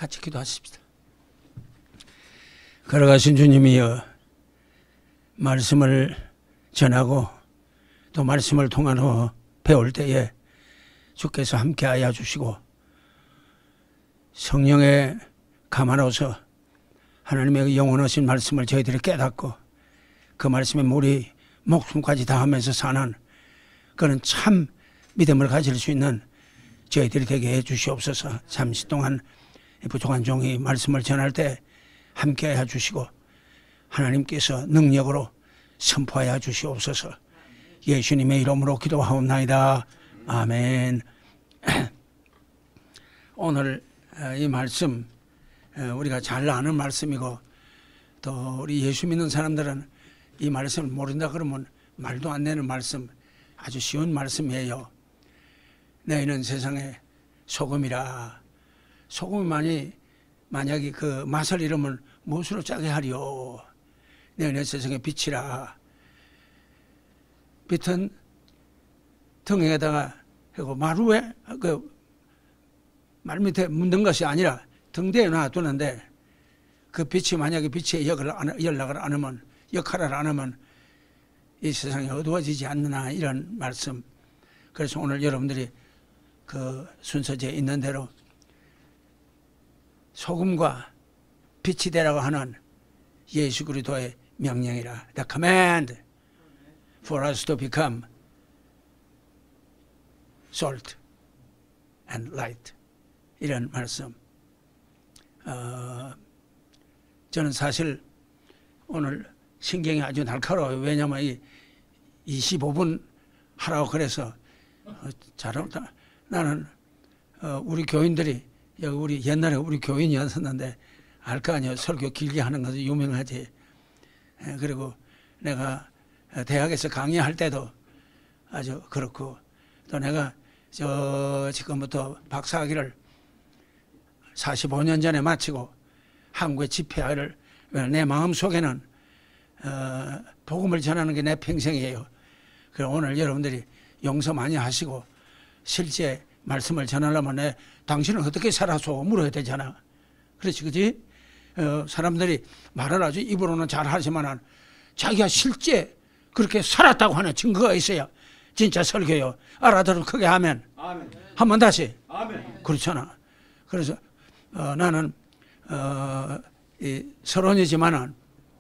같이 기도하십시다. 걸어가신 주님이여, 말씀을 전하고 또 말씀을 통하여 배울 때에 주께서 함께하여 주시고 성령의 감화로서 하나님의 영원하신 말씀을 저희들이 깨닫고 그 말씀에 우리 목숨까지 다하면서 사는 그런 참 믿음을 가질 수 있는 저희들이 되게 해 주시옵소서. 잠시 동안 부족한 종이 말씀을 전할 때 함께해 주시고 하나님께서 능력으로 선포하여 주시옵소서. 예수님의 이름으로 기도하옵나이다. 아멘. 오늘 이 말씀 우리가 잘 아는 말씀이고 또 우리 예수 믿는 사람들은 이 말씀을 모른다 그러면 말도 안 되는 말씀, 아주 쉬운 말씀이에요. 너희는 세상의 소금이라. 소금이 만약에 그 맛을 잃으면 무엇으로 짜게 하리요. 너희는 세상의 빛이라. 빛은 등에다가 하고 마루에 그 말 밑에 묻는 것이 아니라 등대에 놔두는데 그 빛이 만약에 빛의 연락을 안 하면, 역할을 안 하면 이 세상이 어두워지지 않느냐, 이런 말씀. 그래서 오늘 여러분들이 그 순서지에 있는 대로 소금과 빛이 되라고 하는 예수 그리스도의 명령이라. The command for us to become salt and light. 이런 말씀. 저는 사실 오늘 신경이 아주 날카로워요. 왜냐하면 이 25분 하라고 그래서 잘한다. 나는 우리 교인들이 우리 옛날에 우리 교인이었었는데 알 거 아니에요. 설교 길게 하는 것은 유명하지. 그리고 내가 대학에서 강의할 때도 아주 그렇고 또 내가 지금부터 박사학위를 45년 전에 마치고 한국에 집회를, 내 마음속에는 복음을 전하는 게 내 평생이에요. 그래서 오늘 여러분들이 용서 많이 하시고 실제 말씀을 전하려면 당신은 어떻게 살아서 물어야 되잖아. 그렇지, 그지? 사람들이 말을 아주 입으로는 잘 하지만 자기가 실제 그렇게 살았다고 하는 증거가 있어야 진짜 설교요. 알아들어 크게 하면. 아멘. 한번 다시. 아멘. 그렇잖아. 그래서 나는 서론이지만은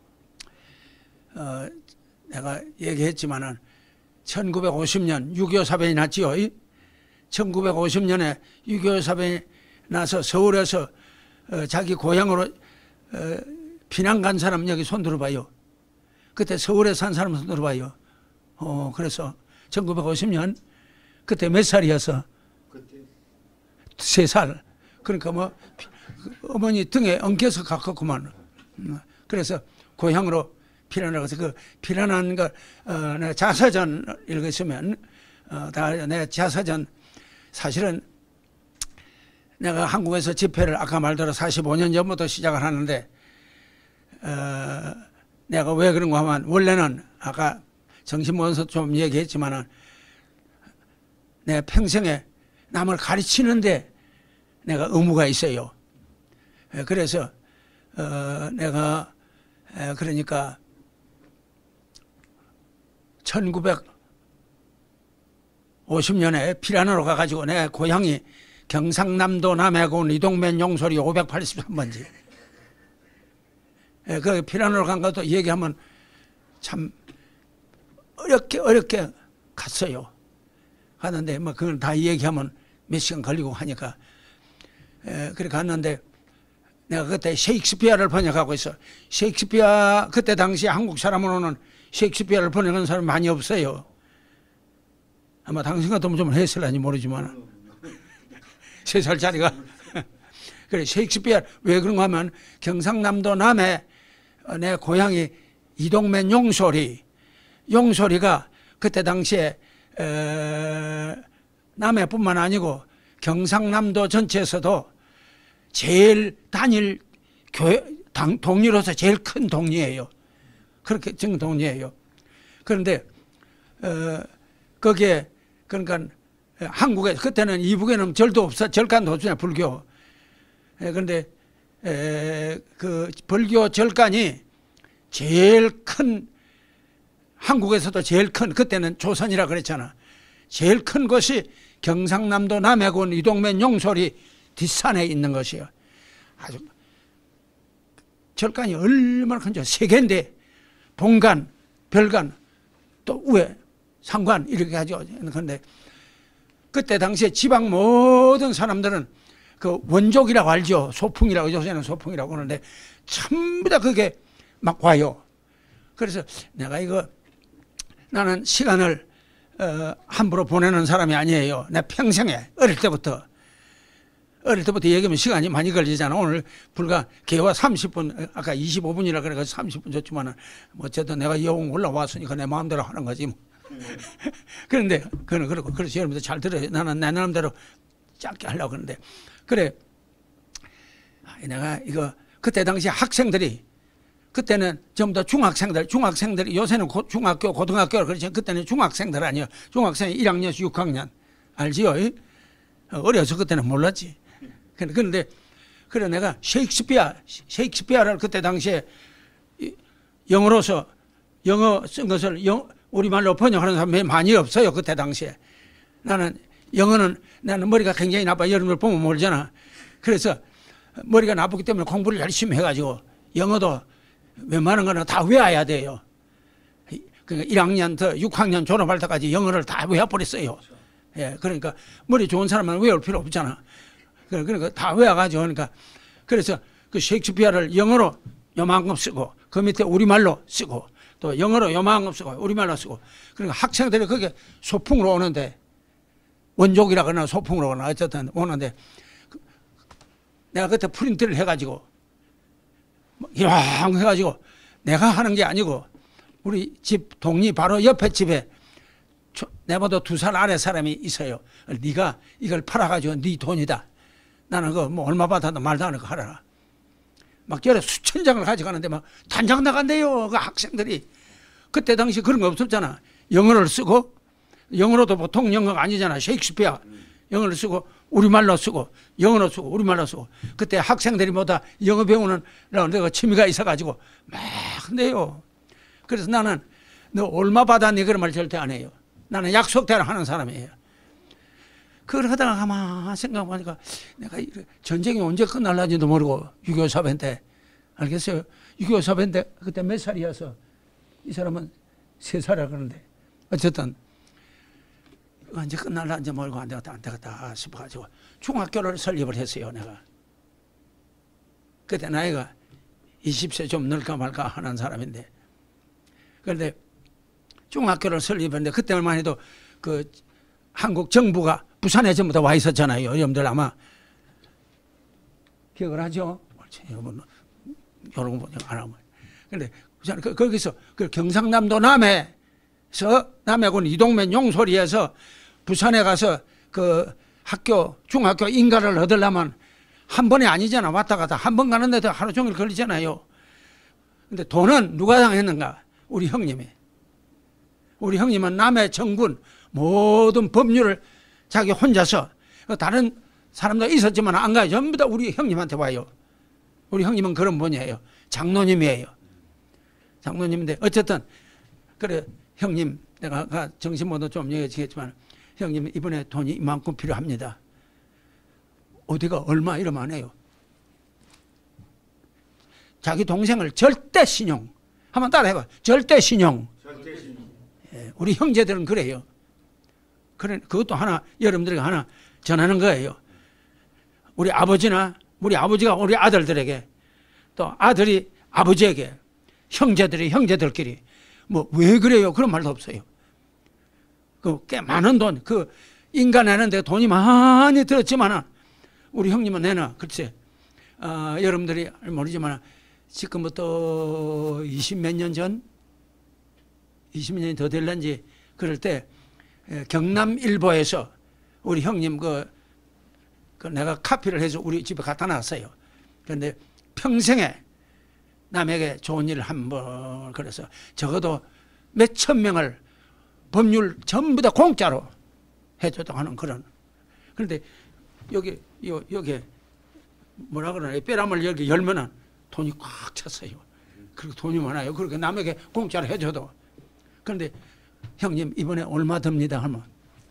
내가 얘기했지만은 1950년 6.25 사변이 났지요. 1950년에 6.25 사변이 나서 서울에서 자기 고향으로 피난 간 사람 여기 손 들어봐요. 그때 서울에 산 사람 손 들어봐요. 그래서 1950년 그때 몇 살이었어? 그때 3살. 그러니까 뭐 어머니 등에 엉켜서 갔겠구만. 그래서 고향으로 피난을 가서 그 피난한 거 내가 자서전 읽으시면 내 자서전 사실은 내가 한국에서 집회를 아까 말대로 45년 전부터 시작을 하는데 내가 왜 그런가 하면 원래는 아까 정신보건소 좀 얘기했지만은 내 평생에 남을 가르치는데 내가 의무가 있어요. 그래서 내가 그러니까 1950년에 피란으로 가가지고 내 고향이 경상남도 남해군 이동면 용소리 583번지. 그 피란으로 간 것도 얘기하면 참 어렵게 갔어요. 갔는데 뭐 그걸 다 얘기하면 몇 시간 걸리고 하니까 그렇게 갔는데 내가 그때 셰익스피어를 번역하고 있어. 셰익스피어 그때 당시 한국 사람으로는 셰익스피어를 번역한 사람이 많이 없어요. 아마 당신 같으면 좀 했을라니 모르지만 3살짜리가 그래 셰익스피어 왜 그런가 하면 경상남도 남해 내 고향이 이동면 용소리가 그때 당시에 남해뿐만 아니고 경상남도 전체에서도 제일 단일 동리로서 제일 큰 동리예요. 그렇게 정 동리예요. 그런데 거기에 그러니까 한국에 그때는 이북에는 절도 없어 절간도 없잖아요. 불교. 그런데 그 불교 절간이 제일 큰, 한국에서도 제일 큰, 그때는 조선이라 그랬잖아. 제일 큰 곳이 경상남도 남해군 이동면 용소리 뒷산에 있는 것이요. 아주 절간이 얼마나 큰지, 3개인데 본관, 별관, 또 위에 상관 이렇게 하죠. 그런데 그때 당시에 지방 모든 사람들은 그 원족이라고 알죠. 소풍이라고, 요새는 소풍이라고 하는데 전부 다 그게 막 와요. 그래서 내가 나는 시간을 함부로 보내는 사람이 아니에요. 내 평생에 어릴 때부터 얘기하면 시간이 많이 걸리잖아. 오늘 불과 개화 30분, 아까 25분이라 그래가지고 30분 줬지만은 어쨌든 내가 영 올라왔으니까 내 마음대로 하는 거지 뭐. 그런데 그는 그렇고, 그래서 여러분들 잘 들어요. 나는 내 나름대로 짧게 하려고 그러는데, 그래 내가 그때 당시 학생들이, 그때는 전부 다 중학생들이 요새는 중학교, 고등학교 그렇지, 그때는 중학생들 아니요. 중학생이 1학년에서 6학년 알지요? 어려서 그때는 몰랐지. 그런데 그래 내가 셰익스피어를 그때 당시에 영어로서 영어 쓴 것을 우리말로 번역하는 사람이 많이 없어요. 그때 당시에. 나는 머리가 굉장히 나빠. 여러분들 보면 모르잖아. 그래서 머리가 나쁘기 때문에 공부를 열심히 해가지고 영어도 웬만한 거는 다 외워야 돼요. 그러니까 1학년부터 6학년 졸업할 때까지 영어를 다 외워버렸어요. 예, 그러니까 머리 좋은 사람은 외울 필요 없잖아. 그러니까 다 외워가지고, 그러니까 그래서 그 셰익스피어를 영어로 요만큼 쓰고 그 밑에 우리말로 쓰고 또 영어로 요만큼 쓰고 우리말로 쓰고, 그러니까 학생들이 그게 소풍으로 오는데, 원족이라 그러나 소풍으로 오나 어쨌든 오는데, 내가 그때 프린트를 해가지고 이왕 해가지고 내가 하는 게 아니고 우리 집 동리 바로 옆에 집에 내보다 2살 아래 사람이 있어요. 네가 이걸 팔아가지고 네 돈이다. 나는 그거 뭐 얼마 받아도 말도 안 하고 하라. 막 여러 수천 장을 가져가는데 막 단장 나간대요. 그 학생들이. 그때 당시 그런 거 없었잖아. 영어를 쓰고, 영어로도 보통 영어가 아니잖아. 셰익스피어. 영어를 쓰고 우리말로 쓰고 영어로 쓰고 우리말로 쓰고. 그때 학생들이 뭐다 영어 배우는 내가 취미가 있어가지고 막 한대요. 그래서 나는 너 얼마 받았니? 그런 말 절대 안 해요. 나는 약속대로 하는 사람이에요. 그걸 하다가 가만 생각하니까 내가 전쟁이 언제 끝날는지도 모르고 6.25 사변 때, 알겠어요? 6.25 사변 때 그때 몇 살이어서 이 사람은 3살이라 그러는데 어쨌든 언제 끝날는지 모르고 안 되겠다 싶어가지고 중학교를 설립을 했어요. 내가 그때 나이가 20세 좀 늘까 말까 하는 사람인데, 그런데 중학교를 설립했는데 그때만 해도 그 한국 정부가 부산에 전부 다 와 있었잖아요. 여러분들 아마 기억을 하죠? 여러분 안 하면. 그런데 거기서 그 경상남도 남해군 이동면 용소리에서 부산에 가서 그 중학교 인가를 얻으려면 한 번이 아니잖아. 왔다 갔다 한 번 가는데도 하루 종일 걸리잖아요. 근데 돈은 누가 당했는가? 우리 형님이. 우리 형님은 남해 정군 모든 법률을 자기 혼자서, 다른 사람도 있었지만 안 가요. 전부 다 우리 형님한테 와요. 우리 형님은 그런 분이에요. 장로님이에요. 장로님인데 어쨌든 그래 형님, 내가 정신모도 좀 얘기했지만 형님 이번에 돈이 이만큼 필요합니다. 어디가 얼마 이러면 안 해요. 자기 동생을 절대 신용, 한번 따라해봐. 절대 신용. 예, 우리 형제들은 그래요. 그래, 그것도 하나 여러분들에게 하나 전하는 거예요. 우리 아버지가 우리 아들들에게, 또 아들이 아버지에게, 형제들이 형제들끼리 뭐 왜 그래요? 그런 말도 없어요. 그 꽤 많은 돈, 그 인간 내는데 돈이 많이 들었지만은 우리 형님은 내나 글쎄, 여러분들이 모르지만 지금부터 20몇 년 전, 20몇 년이 더 될런지 그럴 때 경남일보에서 우리 형님 그 내가 카피를 해서 우리 집에 갖다 놨어요. 그런데 평생에 남에게 좋은 일을 한번, 그래서 적어도 몇천 명을 법률 전부 다 공짜로 해줬다고 하는 그런. 그런데 여기 뭐라 그러나 뼈람을 이렇게 열면은 돈이 꽉 찼어요. 그리고 돈이 많아요. 그렇게 남에게 공짜로 해줘도. 그런데 형님 이번에 얼마 듭니다 하면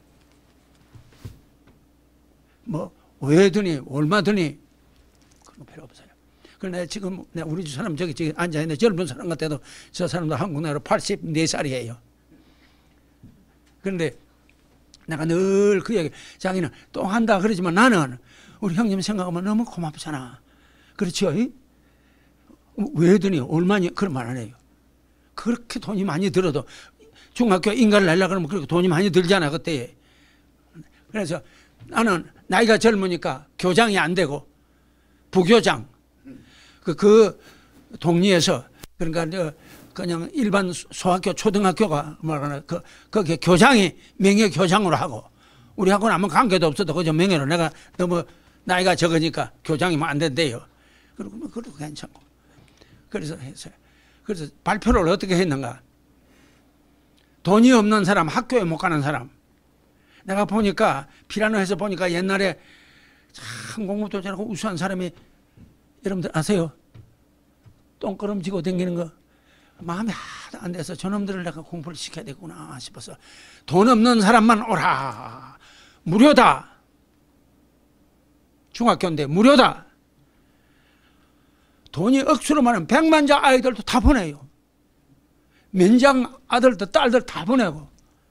뭐 왜 드니 얼마 드니 그런 거 필요 없어요. 그런데 지금 우리 집 사람 저기 앉아있는 젊은 사람 같아도 저 사람도 한국 나이로 84살이에요. 그런데 내가 늘 그 얘기, 자기는 또 한다 그러지만 나는 우리 형님 생각하면 너무 고맙잖아. 그렇죠? 왜 드니 얼마니 그런 말 안 해요. 그렇게 돈이 많이 들어도 중학교 인가를 내려고 그러면 그렇게 돈이 많이 들잖아 그때. 그래서 나는 나이가 젊으니까 교장이 안 되고 부교장 그 동리에서 그러니까 그냥 일반 소학교 초등학교가 뭐라나 거기에 교장이 명예 교장으로 하고 우리하고는 아무 관계도 없어도 그저 명예로 내가 너무 나이가 적으니까 교장이면 안 된대요. 그러고 그래도 괜찮고 그래서 했어요. 그래서 발표를 어떻게 했는가? 돈이 없는 사람, 학교에 못 가는 사람. 내가 보니까 피라노에서 보니까 옛날에 참 공부도 잘하고 우수한 사람이 여러분들 아세요? 똥끄럼 지고 다니는 거 마음에 하나도 안 돼서 저놈들을 내가 공부를 시켜야 되구나 싶어서 돈 없는 사람만 오라. 무료다. 중학교인데 무료다. 돈이 억수로 많은 백만자 아이들도 다 보내요. 면장 아들도 딸들 다 보내고.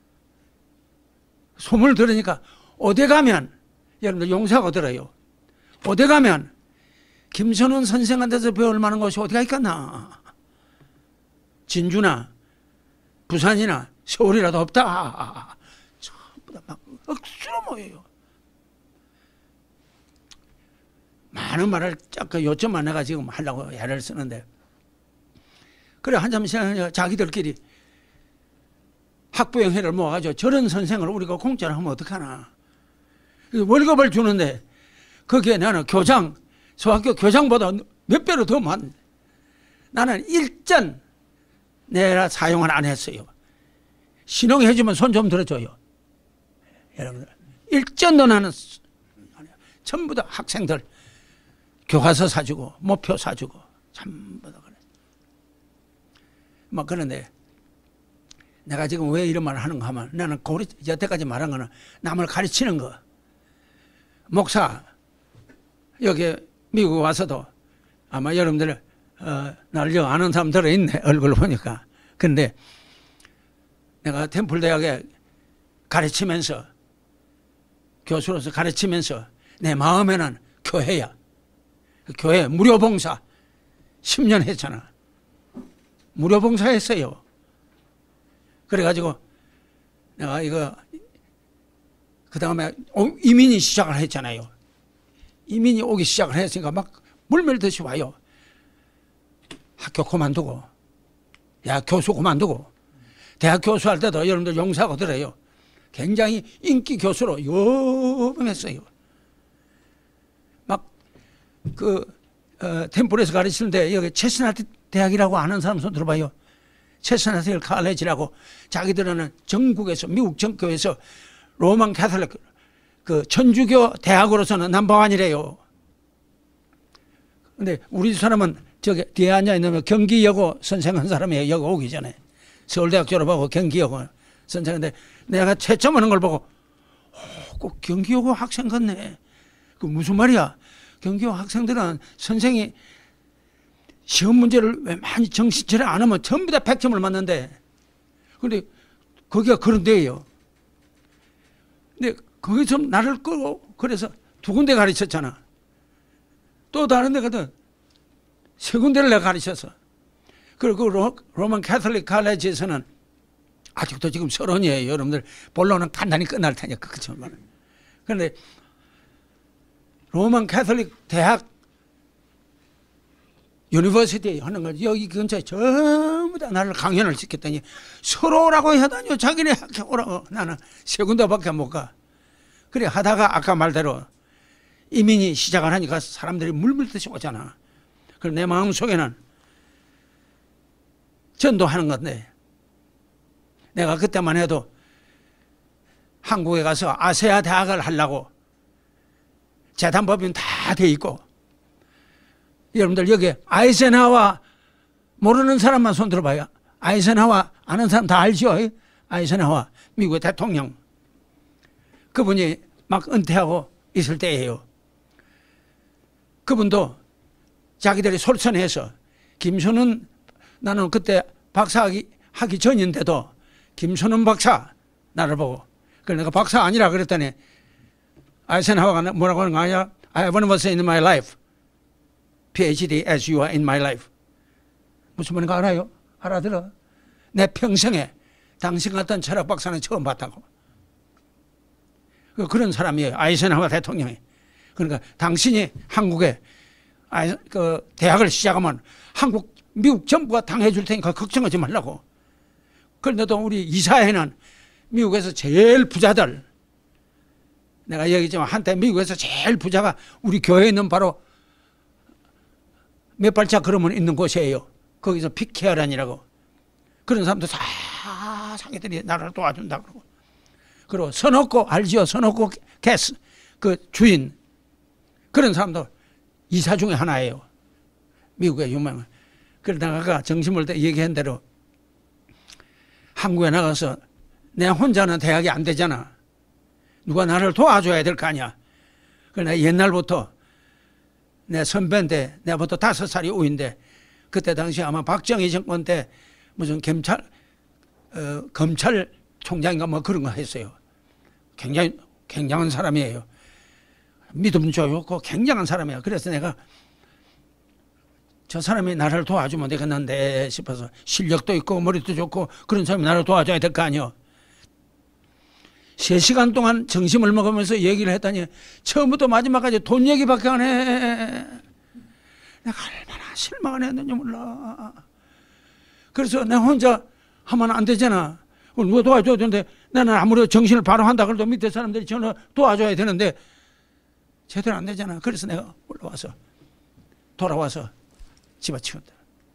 소문을 들으니까 어디 가면 여러분들 용사가 들어요. 어디 가면 김선원 선생한테서 배울 만한 곳이 어디가 있겠나. 진주나 부산이나 서울이라도 없다. 전부 다 막 억수로 모여요. 많은 말을 그 요점만 내가 지금 하려고 애를 쓰는데 그래 한참 생각하니까 자기들끼리 학부형회를 모아가지고 저런 선생을 우리가 공짜로 하면 어떡하나. 월급을 주는데 거기에 나는 교장 소학교 교장보다 몇 배로 더 많. 나는 일전 내가 사용을 안 했어요. 신용해주면 손 좀 들어줘요. 여러분들 일전도 나는 전부 다 학생들 교과서 사주고 목표 사주고 전부 다 그래. 뭐 그런데 내가 지금 왜 이런 말을 하는가 하면 나는 여태까지 말한 거는 남을 가르치는 거. 목사 여기 미국 와서도 아마 여러분들 나를 아는 사람 들어있네 얼굴 보니까. 근데 내가 템플대학에 가르치면서 교수로서 가르치면서 내 마음에는 교회야. 교회 무료 봉사 10년 했잖아. 무료 봉사 했어요. 그래가지고 내가 이거 그 다음에 이민이 시작을 했잖아요. 이민이 오기 시작을 했으니까 막 물밀듯이 와요. 학교 그만두고 대학 교수 그만두고 대학 교수할 때도 여러분들 용사가 들어요. 굉장히 인기 교수로 유명했어요. 막 템플에서 가르치는데 여기 체스나트 대학이라고 아는 사람 손 들어봐요. 체스나트 칼레지라고 자기들은 전국에서 미국 전교에서 로만 캐톨릭 그 천주교 대학으로서는 넘버원이래요. 근데 우리 사람은 저기 뒤에 앉아 있는 경기여고 선생한 사람이에요. 여기 오기 전에 서울대학 졸업하고 경기여고 선생인데 내가 채점하는 걸 보고 꼭 경기여고 학생 같네. 그 무슨 말이야? 경기여고 학생들은 선생이 시험 문제를 왜 많이 정신차려 안 하면 전부 다 100점을 맞는데 근데 거기가 그런 데예요. 근데 거기서 나를 끌고 그래서 2군데 가르쳤잖아. 또 다른 데 가든 3군데를 내가 가르쳤어. 그리고 로만 캐톨릭 칼레지에서는 아직도 지금 서론이에요. 여러분들 본론은 간단히 끝날 테니까 그렇죠. 그런데 로만 캐톨릭 대학 유니버시티에 하는 거 여기 근처에 전부 다 나를 강연을 시켰더니 서로 오라고 하다니요. 자기네 학교 오라고. 나는 3군데밖에 못 가. 그래 하다가 아까 말대로 이민이 시작을 하니까 사람들이 물밀듯이 오잖아. 그럼 내 마음속에는 전도하는 건데 내가 그때만 해도 한국에 가서 아세아 대학을 하려고 재단법인 다 돼 있고 여러분들 여기 아이젠하워 모르는 사람만 손 들어봐요. 아이젠하워 아는 사람 다 알죠? 아이젠하워 미국의 대통령. 그분이 막 은퇴하고 있을 때예요. 그분도 자기들이 솔선해서 김선은 나는 그때 박사하기 전인데도 김선은 박사 나를 보고 그래 내가 박사 아니라 그랬더니 아이젠하워가 뭐라고 하는 거 아니야? I have never seen in my life PhD as you are in my life. 무슨 말인가 알아요? 알아들어? 내 평생에 당신 같은 철학 박사는 처음 봤다고. 그런 사람이에요. 아이젠하워 대통령이. 그러니까 당신이 한국에 그 대학을 시작하면 미국 정부가 당해줄 테니까 걱정하지 말라고. 그런데도 우리 이사회는 미국에서 제일 부자들, 내가 얘기했지만 한때 미국에서 제일 부자가 우리 교회에 있는 바로 몇 발짝 걸으면 있는 곳이에요. 거기서 피케어란이라고. 그런 사람도 다 자기들이 나라를 도와준다 그러고. 그리고 선옥고 알지요? 선옥고 게스 그 주인. 그런 사람도 이사 중에 하나예요. 미국의 유명한. 그러다가 아까 정신을 때 얘기한 대로 한국에 나가서 내 혼자는 대학이 안 되잖아. 누가 나를 도와줘야 될 거 아니야. 그러나 옛날부터 내 선배인데 내가부터 5살이 우인데 그때 당시 아마 박정희 정권 때 무슨 검찰총장인가 뭐 그런 거 했어요. 굉장히 굉장한 사람이에요. 믿음 좋고 굉장한 사람이에요. 그래서 내가 저 사람이 나를 도와주면 되겠는데 싶어서 실력도 있고 머리도 좋고 그런 사람이 나를 도와줘야 될 거 아니에요. 3시간 동안 점심을 먹으면서 얘기를 했더니 처음부터 마지막까지 돈 얘기밖에 안 해. 내가 얼마나 실망을 했는지 몰라. 그래서 내가 혼자 하면 안 되잖아. 누가 도와줘야 되는데 나는 아무리 정신을 바로 한다 그래도 밑에 사람들이 저는 도와줘야 되는데 제대로 안 되잖아. 그래서 내가 돌아와서 집어치운다.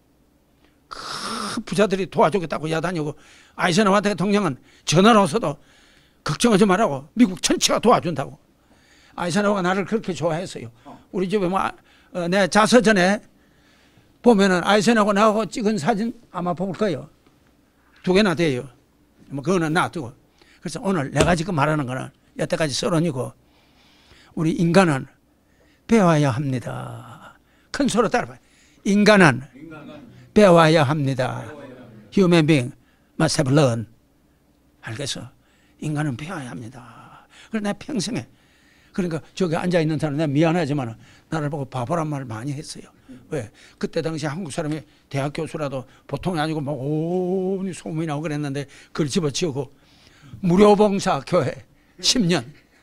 그 부자들이 도와주겠다고 야단이고 아이젠하워 대통령은 전화로서도 걱정하지 말라고 미국 전체가 도와준다고. 아이젠하워가 나를 그렇게 좋아했어요. 우리 집에 내 자서전에 보면은 아이젠하워 나하고 찍은 사진 아마 볼 거예요. 2개나 돼요. 뭐 그거는 놔두고. 그래서 오늘 내가 지금 말하는 거는 여태까지 서론이고 우리 인간은 배워야 합니다. 큰 소리로 따라봐요. 인간은 배워야 합니다. Human being must have learned. 알겠어? 인간은 배워야 합니다. 그래서 내 평생에 그러니까 저기 앉아있는 사람 내가 미안하지만 나를 보고 바보란 말을 많이 했어요. 왜? 그때 당시 한국 사람이 대학 교수라도 보통이 아니고 막 온 소문이 나고 그랬는데 그걸 집어치우고 무료봉사 교회 10년.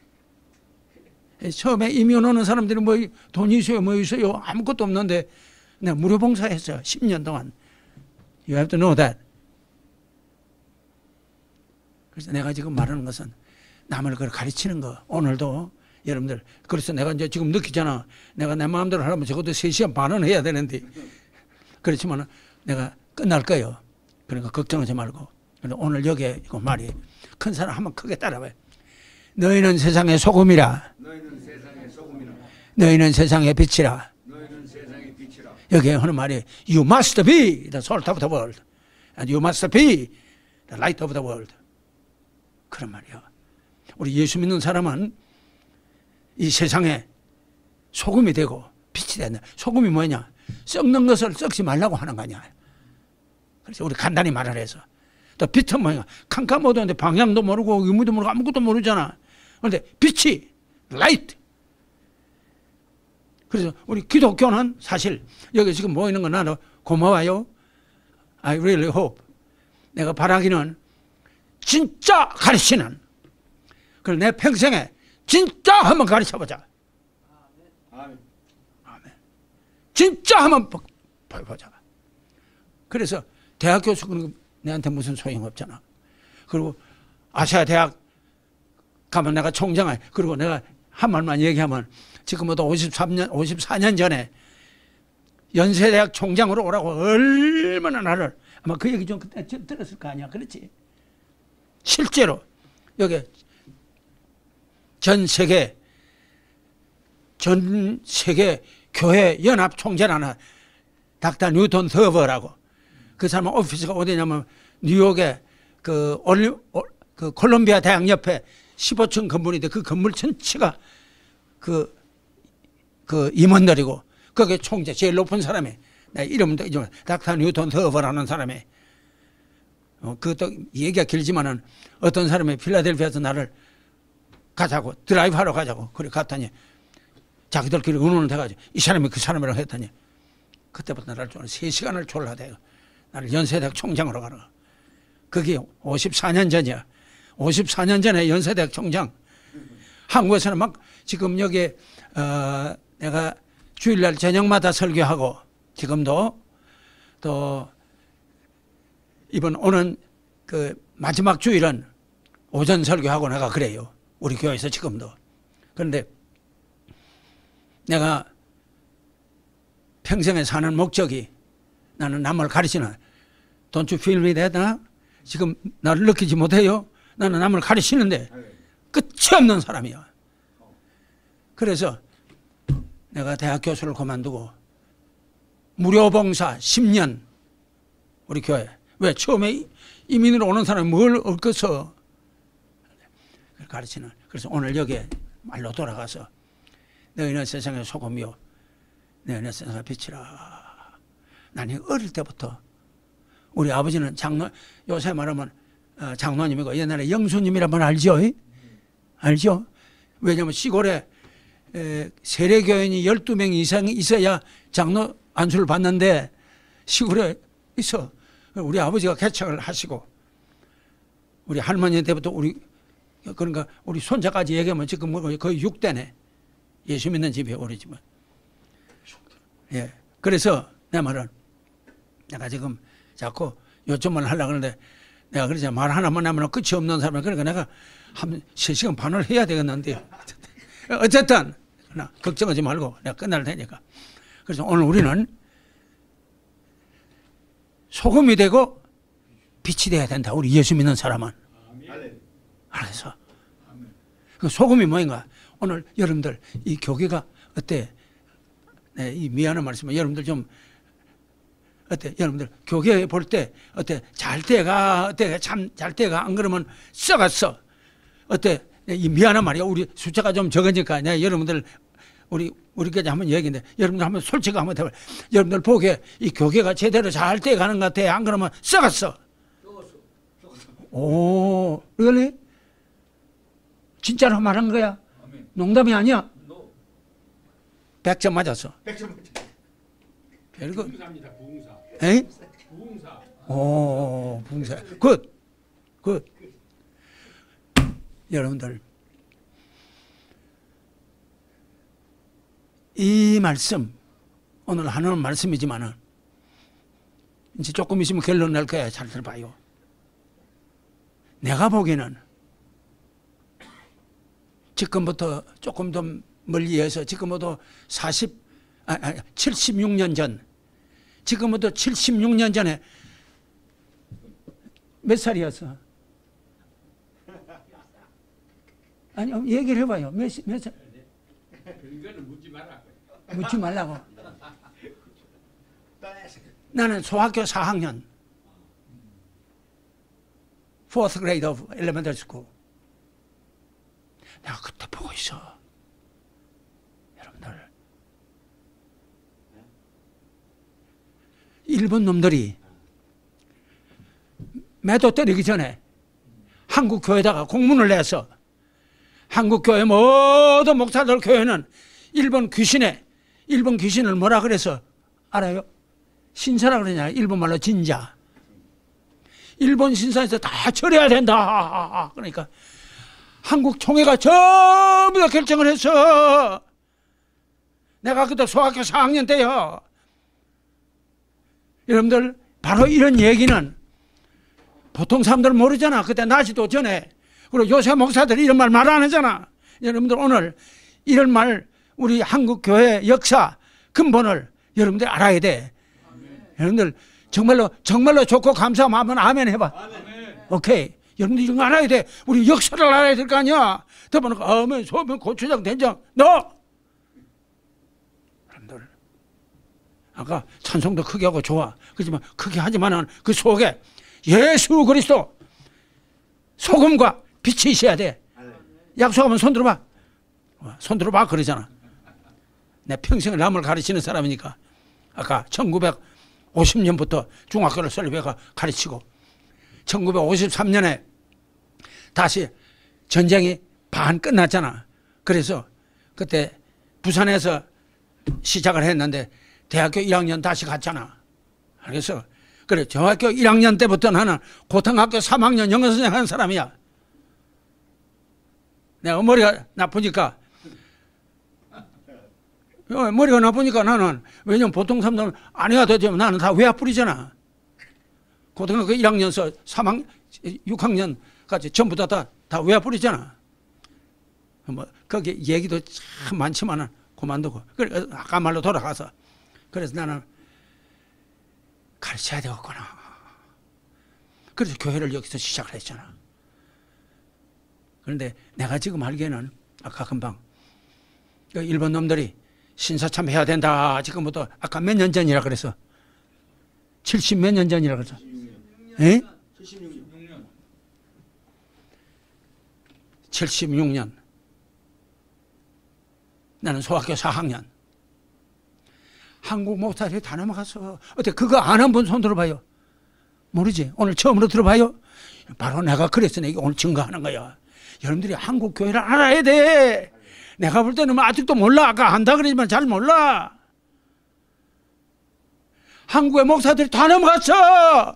처음에 이민 오는 사람들이 뭐 돈이 있어요 뭐 있어요 아무것도 없는데 내가 무료봉사 했어요. 10년 동안. You have to know that. 그래서 내가 지금 말하는 것은 남을 그걸 가르치는 거. 오늘도 여러분들 그래서 내가 이제 지금 느끼잖아. 내가 내 마음대로 하려면 적어도 3시간 반은 해야 되는데 그렇지만 내가 끝날 거예요. 그러니까 걱정하지 말고. 오늘 여기에 이거 말이 큰 사람 한번 크게 따라봐요. 너희는 세상의 소금이라. 너희는 세상의 빛이라. 여기에 하는 말이 You must be the salt of the world and you must be the light of the world. 그런 말이야. 우리 예수 믿는 사람은 이 세상에 소금이 되고 빛이 된다. 소금이 뭐냐? 썩는 것을 썩지 말라고 하는 거 아니야. 그래서 우리 간단히 말을 해서. 또 빛은 뭐냐? 캄캄어두운데 방향도 모르고 의무도 모르고 아무것도 모르잖아. 그런데 빛이 라이트. 그래서 우리 기독교는 사실 여기 지금 모이는 건 나도 고마워요. I really hope. 내가 바라기는 진짜 가르치는. 그걸 내 평생에 진짜 한번 가르쳐보자. 아멘. 진짜 한번 보자. 그래서 대학 교수 내한테 무슨 소용없잖아. 그리고 아시아 대학 가면 내가 총장을 그리고 내가 한 말만 얘기하면 지금부터 54년 전에 연세대학 총장으로 오라고 얼마나 나를 아마 그 얘기 좀 그때 들었을 거 아니야. 그렇지? 실제로 여기 전 세계 교회 연합 총재라는 닥터 뉴턴 서버라고, 그 사람은 오피스가 어디냐면 뉴욕에 그 콜롬비아 대학 옆에 15층 건물인데 그 건물 전체가 그 임원들이고, 거기에 총재 제일 높은 사람이, 내 이름도 잊어버려, 닥터 뉴턴 서버라는 사람이, 그것도 얘기가 길지만은 어떤 사람이 필라델피아에서 나를 가자고, 드라이브 하러 가자고 그래 갔더니 자기들끼리 의논을 해가지고 이 사람이 그 사람이라고 했더니 그때부터 나를 3시간을 졸라대요. 나를 연세대학 총장으로 가라. 그게 54년 전이야. 54년 전에 연세대학 총장. 한국에서는 막 지금 여기 내가 주일날 저녁마다 설교하고, 지금도 또 이번 오는 그 마지막 주일은 오전 설교하고 내가 그래요. 우리 교회에서 지금도. 그런데 내가 평생에 사는 목적이, 나는 남을 가르치는, Don't you feel me that? 지금 나를 느끼지 못해요? 나는 남을 가르치는데 끝이 없는 사람이야. 그래서 내가 대학 교수를 그만두고 무료 봉사 10년 우리 교회. 왜? 처음에 이민으로 오는 사람이 뭘 얻겠어? 가르치는. 그래서 오늘 여기에 말로 돌아가서 너희는 세상의 소금이요, 너희는 세상의 빛이라. 나는 어릴 때부터 우리 아버지는 요새 말하면 장로님이고 옛날에 영수님이란 말 알죠? 알죠? 왜냐하면 시골에 세례교인이 12명 이상 있어야 장로 안수를 받는데 시골에 있어. 우리 아버지가 개척을 하시고 우리 할머니 때부터 그러니까 우리 손자까지 얘기하면 지금 거의 6대네. 예수 믿는 집이 우리 집은. 예. 그래서 내 말은 내가 지금 자꾸 요점을 하려고 하는데 내가 그러잖아. 말 하나만 하면 끝이 없는 사람. 그러니까 내가 한 3시간 반을 해야 되겠는데 어쨌든 걱정하지 말고 내가 끝날 테니까. 그래서 오늘 우리는 소금이 되고 빛이 돼야 된다. 우리 예수 믿는 사람은. 알았어. 그 소금이 뭐인가? 오늘 여러분들 이 교계가 어때? 네, 이 미안한 말씀은 여러분들 좀 어때? 여러분들 교계 볼 때 어때? 잘 때가 어때? 참 잘 때가 안 그러면 썩었어. 어때? 이 미안한 말이야. 우리 숫자가 좀 적으니까 내가 여러분들 우리까지 한번 얘기인데 여러분들 한번 솔직히 한번 해봐. 여러분들 보기에 이 교계가 제대로 잘 돼 가는 것 같아? 안 그러면 썩었어. 오, really? 진짜로 말한 거야? 농담이 아니야? 100점 맞았어. 100점 맞았어. 별거. 부흥사입니다. 부흥사. 에? 부흥사. 오, 부흥사. 굿. 여러분들 이 말씀 오늘 하는 말씀이지만은 이제 조금 있으면 결론 낼 거야. 잘 들어봐요. 내가 보기에는 지금부터 조금 더 멀리해서 지금부터 76년 전, 지금부터 76년 전에 몇 살이었어? 아니, 얘기를 해봐요. 몇 살? 그거는 묻지 말라고. 묻지 말라고. 나는 소학교 4학년, 4th grade of elementary school. 내가 그때 보고 있어. 여러분들. 일본 놈들이 매도 때리기 전에 한국 교회에다가 공문을 내서 한국 교회 모든 목사들 교회는 일본 귀신을 뭐라 그래서 알아요? 신사라 그러냐? 일본 말로 진자. 일본 신사에서 다 절해야 된다. 그러니까 한국 총회가 전부 다 결정을 했어. 내가 그때 소학교 4학년 때요. 여러분들 바로 이런 얘기는 보통 사람들 모르잖아. 그때 나지도 전에. 그리고 요새 목사들이 이런 말 안 하잖아. 여러분들 오늘 이런 말 우리 한국 교회 역사 근본을 여러분들 알아야 돼. 여러분들 정말로 좋고 감사하면 아멘 해봐. 오케이. 여러분들 이런 거 알아야 돼. 우리 역사를 알아야 될 거 아니야. 더보니까 아멘, 소면, 고추장, 된장, 너. 여러분들 아까 찬송도 크게 하고 좋아. 그렇지만 크게 하지만은 그 속에 예수 그리스도 소금과 빛이 있어야 돼. 약속하면 손 들어봐. 손 들어봐 그러잖아. 내 평생 남을 가르치는 사람이니까. 아까 1950년부터 중학교를 설립해가 가르치고 1953년에 다시 전쟁이 반 끝났잖아. 그래서 그때 부산에서 시작을 했는데 대학교 1학년 다시 갔잖아. 그래서 그래 중학교 1학년 때부터 나는 고등학교 3학년 영어 선생하는 사람이야. 내가 머리가 나쁘니까 나는 왜냐면 보통 사람들은 안 해야 되지만 나는 다 외화 뿌리잖아. 고등학교 1학년에서 6학년까지 전부 다 외화 뿌리잖아. 뭐 거기 얘기도 참 많지만은 그만두고. 그래 아까 말로 돌아가서 그래서 나는 가르쳐야 되겠구나. 그래서 교회를 여기서 시작을 했잖아. 그런데 내가 지금 알기에는 아까 금방 일본 놈들이 신사참 해야 된다. 지금부터 아까 몇 년 전이라 그래서 70 몇 년 전이라 그랬어. 76년. 76년. 나는 소학교 4학년. 한국 목사들이 다 넘어가서 어때 그거 아는 분 손 들어봐요. 모르지? 오늘 처음으로 들어봐요. 바로 내가 그래서 내가 오늘 증거하는 거야. 여러분들이 한국 교회를 알아야 돼. 내가 볼 때는 아직도 몰라. 아까 한다 그러지만 잘 몰라. 한국의 목사들이 다 넘어갔어.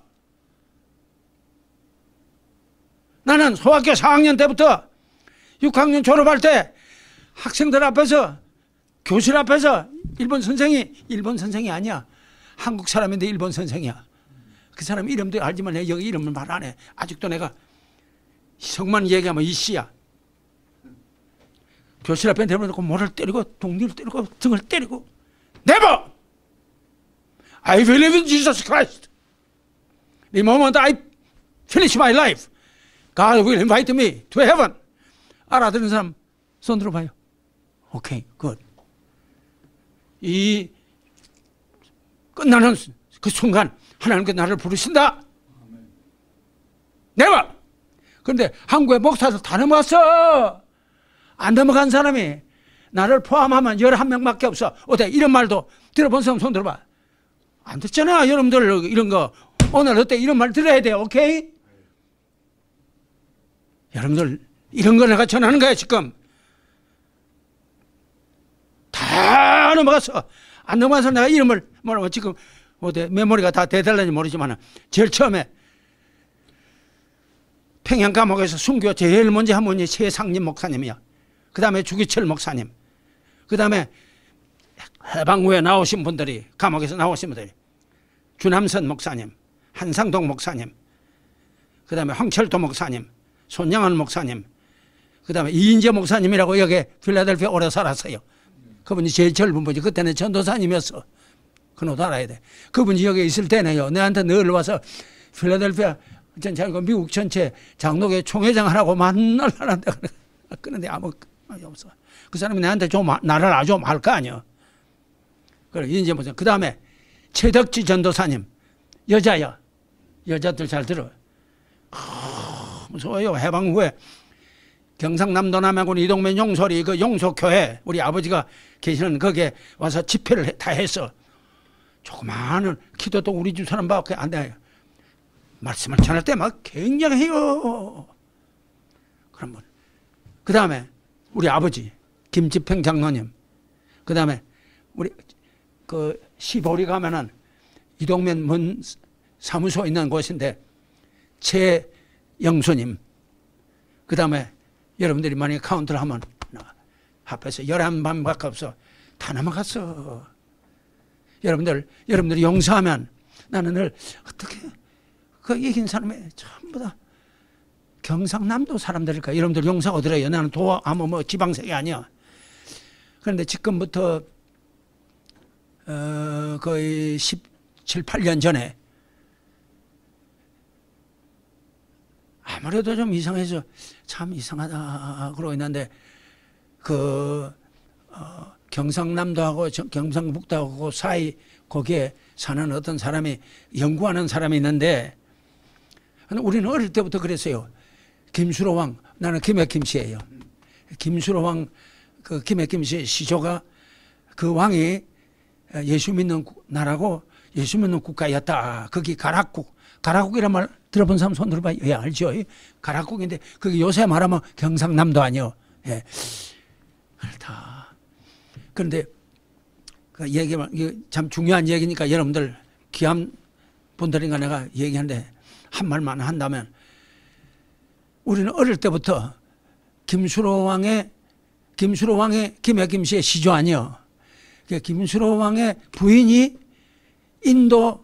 나는 소학교 4학년 때부터 6학년 졸업할 때 학생들 앞에서 교실 앞에서 일본 선생이 아니야. 한국 사람인데 일본 선생이야. 그 사람 이름도 알지만 내가 여기 이름을 말 안 해. 아직도 내가 성만 얘기하면 이씨야. 교실 앞에 내려놓고 모를 때리고 동리를 때리고 등을 때리고 Never! I believe in Jesus Christ. The moment I finish my life, God will invite me to heaven. 알아듣는 사람 손 들어봐요. 오케이, 굿. 이 끝나는 그 순간 하나님께 나를 부르신다. Never! 그런데 한국의 목사들 다 넘어갔어. 안 넘어간 사람이 나를 포함하면 11명밖에 없어. 어때? 이런 말도 들어본 사람 손 들어봐. 안 듣잖아. 여러분들 이런 거. 오늘 어때? 이런 말 들어야 돼. 오케이? 여러분들 이런 거 내가 전하는 거야 지금. 다 넘어갔어. 안 넘어가서 내가 이름을 뭐라고 지금 어때? 메모리가 다 대달라는지 모르지만 제일 처음에 평양 감옥에서 순교 제일 먼저 한 분이 최상림 목사님이야. 그 다음에 주기철 목사님. 그 다음에 해방 후에 나오신 분들이 감옥에서 나오신 분들이 주남선 목사님, 한상동 목사님, 그 다음에 황철도 목사님, 손양한 목사님, 그 다음에 이인재 목사님이라고 여기 필라델피아 오래 살았어요. 그분이 제일 젊은 분이 그때는 전도사님이었어. 그놈도 알아야 돼. 그분이 여기 있을 때는요, 내한테 늘 와서 필라델피아 전체 미국 전체 장로교 총회장 하라고 만날 하는데 그런데 아무 말이 없어. 그 사람이 나한테 좀 나를 아주 알 거 아니야. 그래 이제 무슨 그 다음에 최덕지 전도사님 여자야. 여자들 잘 들어. 무서워요. 해방 후에 경상남도 남해군 이동면 용소리 그 용소교회 우리 아버지가 계시는 거기에 와서 집회를 다 했어. 조그마한 기도도 우리 집 사람밖에 안 돼. 말씀을 전할 때 막 굉장해요. 그런 분. 그 다음에 우리 아버지 김지평 장로님. 그 다음에 우리 그 시보리 가면은 이동면 문 사무소 있는 곳인데 최영수님. 그 다음에 여러분들이 만약에 카운트를 하면 합해서 11반밖에 없어. 다 넘어갔어. 여러분들이 용서하면 나는 늘 어떻게 그 이긴 사람이 전부 다 경상남도 사람들일까? 여러분들 용서 어디래요? 나는 아무 뭐 지방색이 아니야. 그런데 지금부터 거의 17, 18년 전에 아무래도 좀 이상해서 참 이상하다 그러고 있는데 경상남도하고 경상북도하고 사이 거기에 사는 어떤 사람이 연구하는 사람이 있는데 우리는 어릴 때부터 그랬어요. 김수로 왕, 나는 김해김 씨예요. 김수로 왕, 그 김해김 씨 시조가 그 왕이 예수 믿는 나라고 예수 믿는 국가였다. 거기 가락국, 가락국이란 말 들어본 사람 손 들어봐. 예, 알죠? 가락국인데 그게 요새 말하면 경상남도 아니요. 예, 그렇다. 그런데 그 얘기만 참 중요한 얘기니까 여러분들 귀한 분들인가 내가 얘기하는데 한 말만 한다면 우리는 어릴 때부터 김수로 왕의 김해김 씨의 시조 아니요. 김수로 왕의 부인이 인도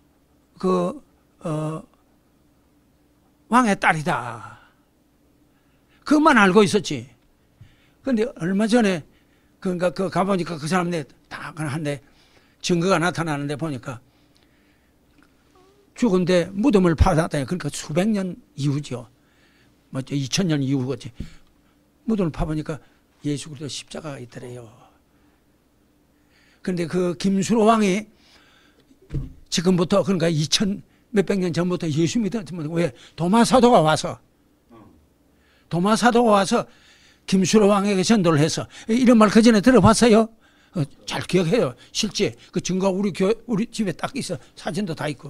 왕의 딸이다. 그것만 알고 있었지. 그런데 얼마 전에 그러니까 그 가보니까 그 사람들 다 한데 증거가 나타나는데 보니까 죽은데 무덤을 파놨다니. 그러니까 수백 년 이후죠. 맞죠? 2000년 이후겠지. 무덤을 파보니까 예수 그리스도 십자가가 있더래요. 그런데 그 김수로 왕이 지금부터 그러니까 2000 몇백 년 전부터 예수 믿었지만 왜 도마사도가 와서 김수로 왕에게 전도를 해서 이런 말 그 전에 들어봤어요? 잘 기억해요. 실제 그 증거 우리 집에 딱 있어. 사진도 다 있고.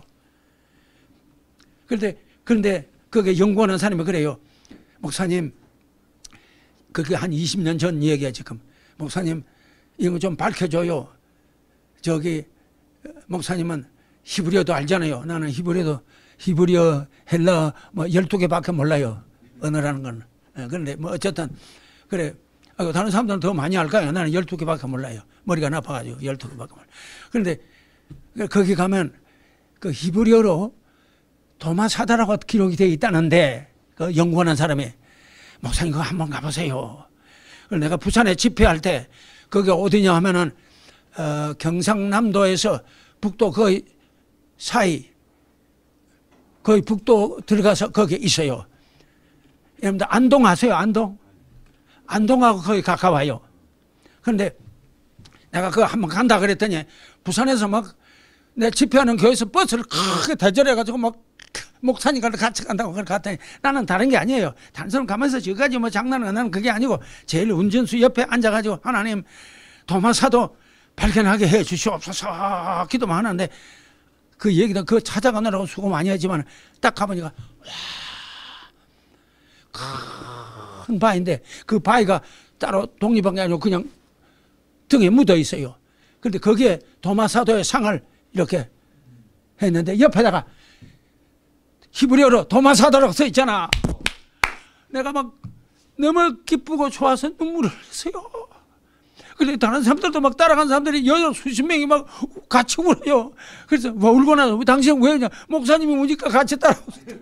그런데 그게 연구하는 사람이 그래요. 목사님, 그게 한 20년 전 얘기야 지금. 목사님 이거 좀 밝혀줘요. 저기 목사님은 히브리어도 알잖아요. 나는 히브리어, 헬라 뭐 12개밖에 몰라요. 언어라는 건. 그런데 뭐 어쨌든 그래. 다른 사람들은 더 많이 알까요? 나는 12개밖에 몰라요. 머리가 나빠가지고 12개밖에 몰라요. 그런데 거기 가면 그 히브리어로 도마사다라고 기록이 되어 있다는데 그 연구하는 사람이 목사님 그거 한번 가보세요. 그래서 내가 부산에 집회할 때 거기 어디냐 하면은 경상남도에서 북도 거의 사이 거의 북도 들어가서 거기 있어요. 여러분들 안동 아세요? 안동하고 거의 가까워요. 그런데 내가 그거 한번 간다 그랬더니 부산에서 막 내 집회하는 교회에서 버스를 크게 대절해가지고 막 목사님과 같이 간다고 그걸 갔더니 나는 다른 게 아니에요. 단순히 가면서 저까지 뭐 장난은 나는 그게 아니고 제일 운전수 옆에 앉아가지고 하나님 도마사도 발견하게 해 주시옵소서 기도만 하는데 그 얘기도 그거 찾아가느라고 수고 많이 하지만 딱 가보니까 큰 바위인데 그 바위가 따로 독립한 게 아니고 그냥 등에 묻어 있어요. 그런데 거기에 도마사도의 상을 이렇게 했는데 옆에다가 히브리어로 도마사도라고 써 있잖아. 내가 막 너무 기쁘고 좋아서 눈물을 흘렸어요. 그런데 다른 사람들도 막 따라간 사람들이 여러 수십 명이 막 같이 울어요. 그래서 뭐 울고 나서 당신 왜 그냥 목사님이 우니까 같이 따라오세요.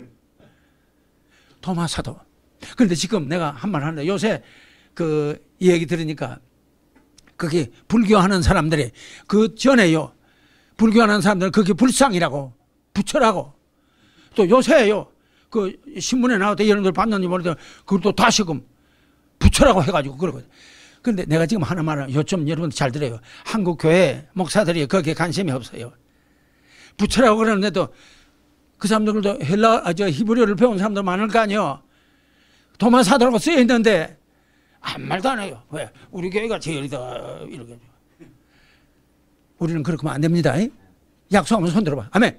도마사도. 그런데 지금 내가 한 말 하는데 요새 그 얘기 들으니까 거기 불교하는 사람들이 그 전에요. 불교하는 사람들은 그게 불상이라고 부처라고 또 요새요. 그 신문에 나올 때 여러분들 봤는지 모르겠는데 그것도 다시금 부처라고 해가지고 그러거든요. 그런데 내가 지금 하나 말은 요점 여러분들 잘 들어요. 한국 교회 목사들이 거기에 관심이 없어요. 부처라고 그러는데도 그 사람들도 히브리어를 배운 사람들 많을 거 아니에요. 도마사도라고 쓰여 있는데 아무 말도 안 해요. 왜? 우리 교회가 제일이다 이렇게. 우리는 그렇게 하면 안 됩니다. 약속하면 손 들어봐. 아멘.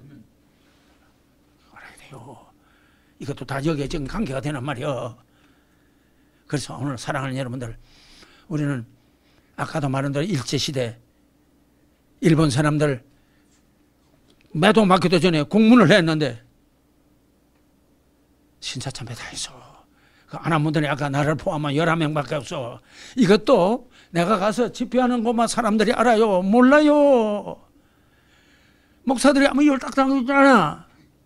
알아야 돼요. 이것도 다 여기에 지금 관계가 되는 말이요. 그래서 오늘 사랑하는 여러분들, 우리는 아까도 말한 대로 일제시대 일본 사람들 매도 맡기도 전에 공문을 했는데 신사참배 다 했어. 그 안한분들이 아까 나를 포함한 11명밖에 없어. 이것도 내가 가서 집회하는 것만 사람들이 알아요? 몰라요. 목사들이 아무 열딱당하잖아.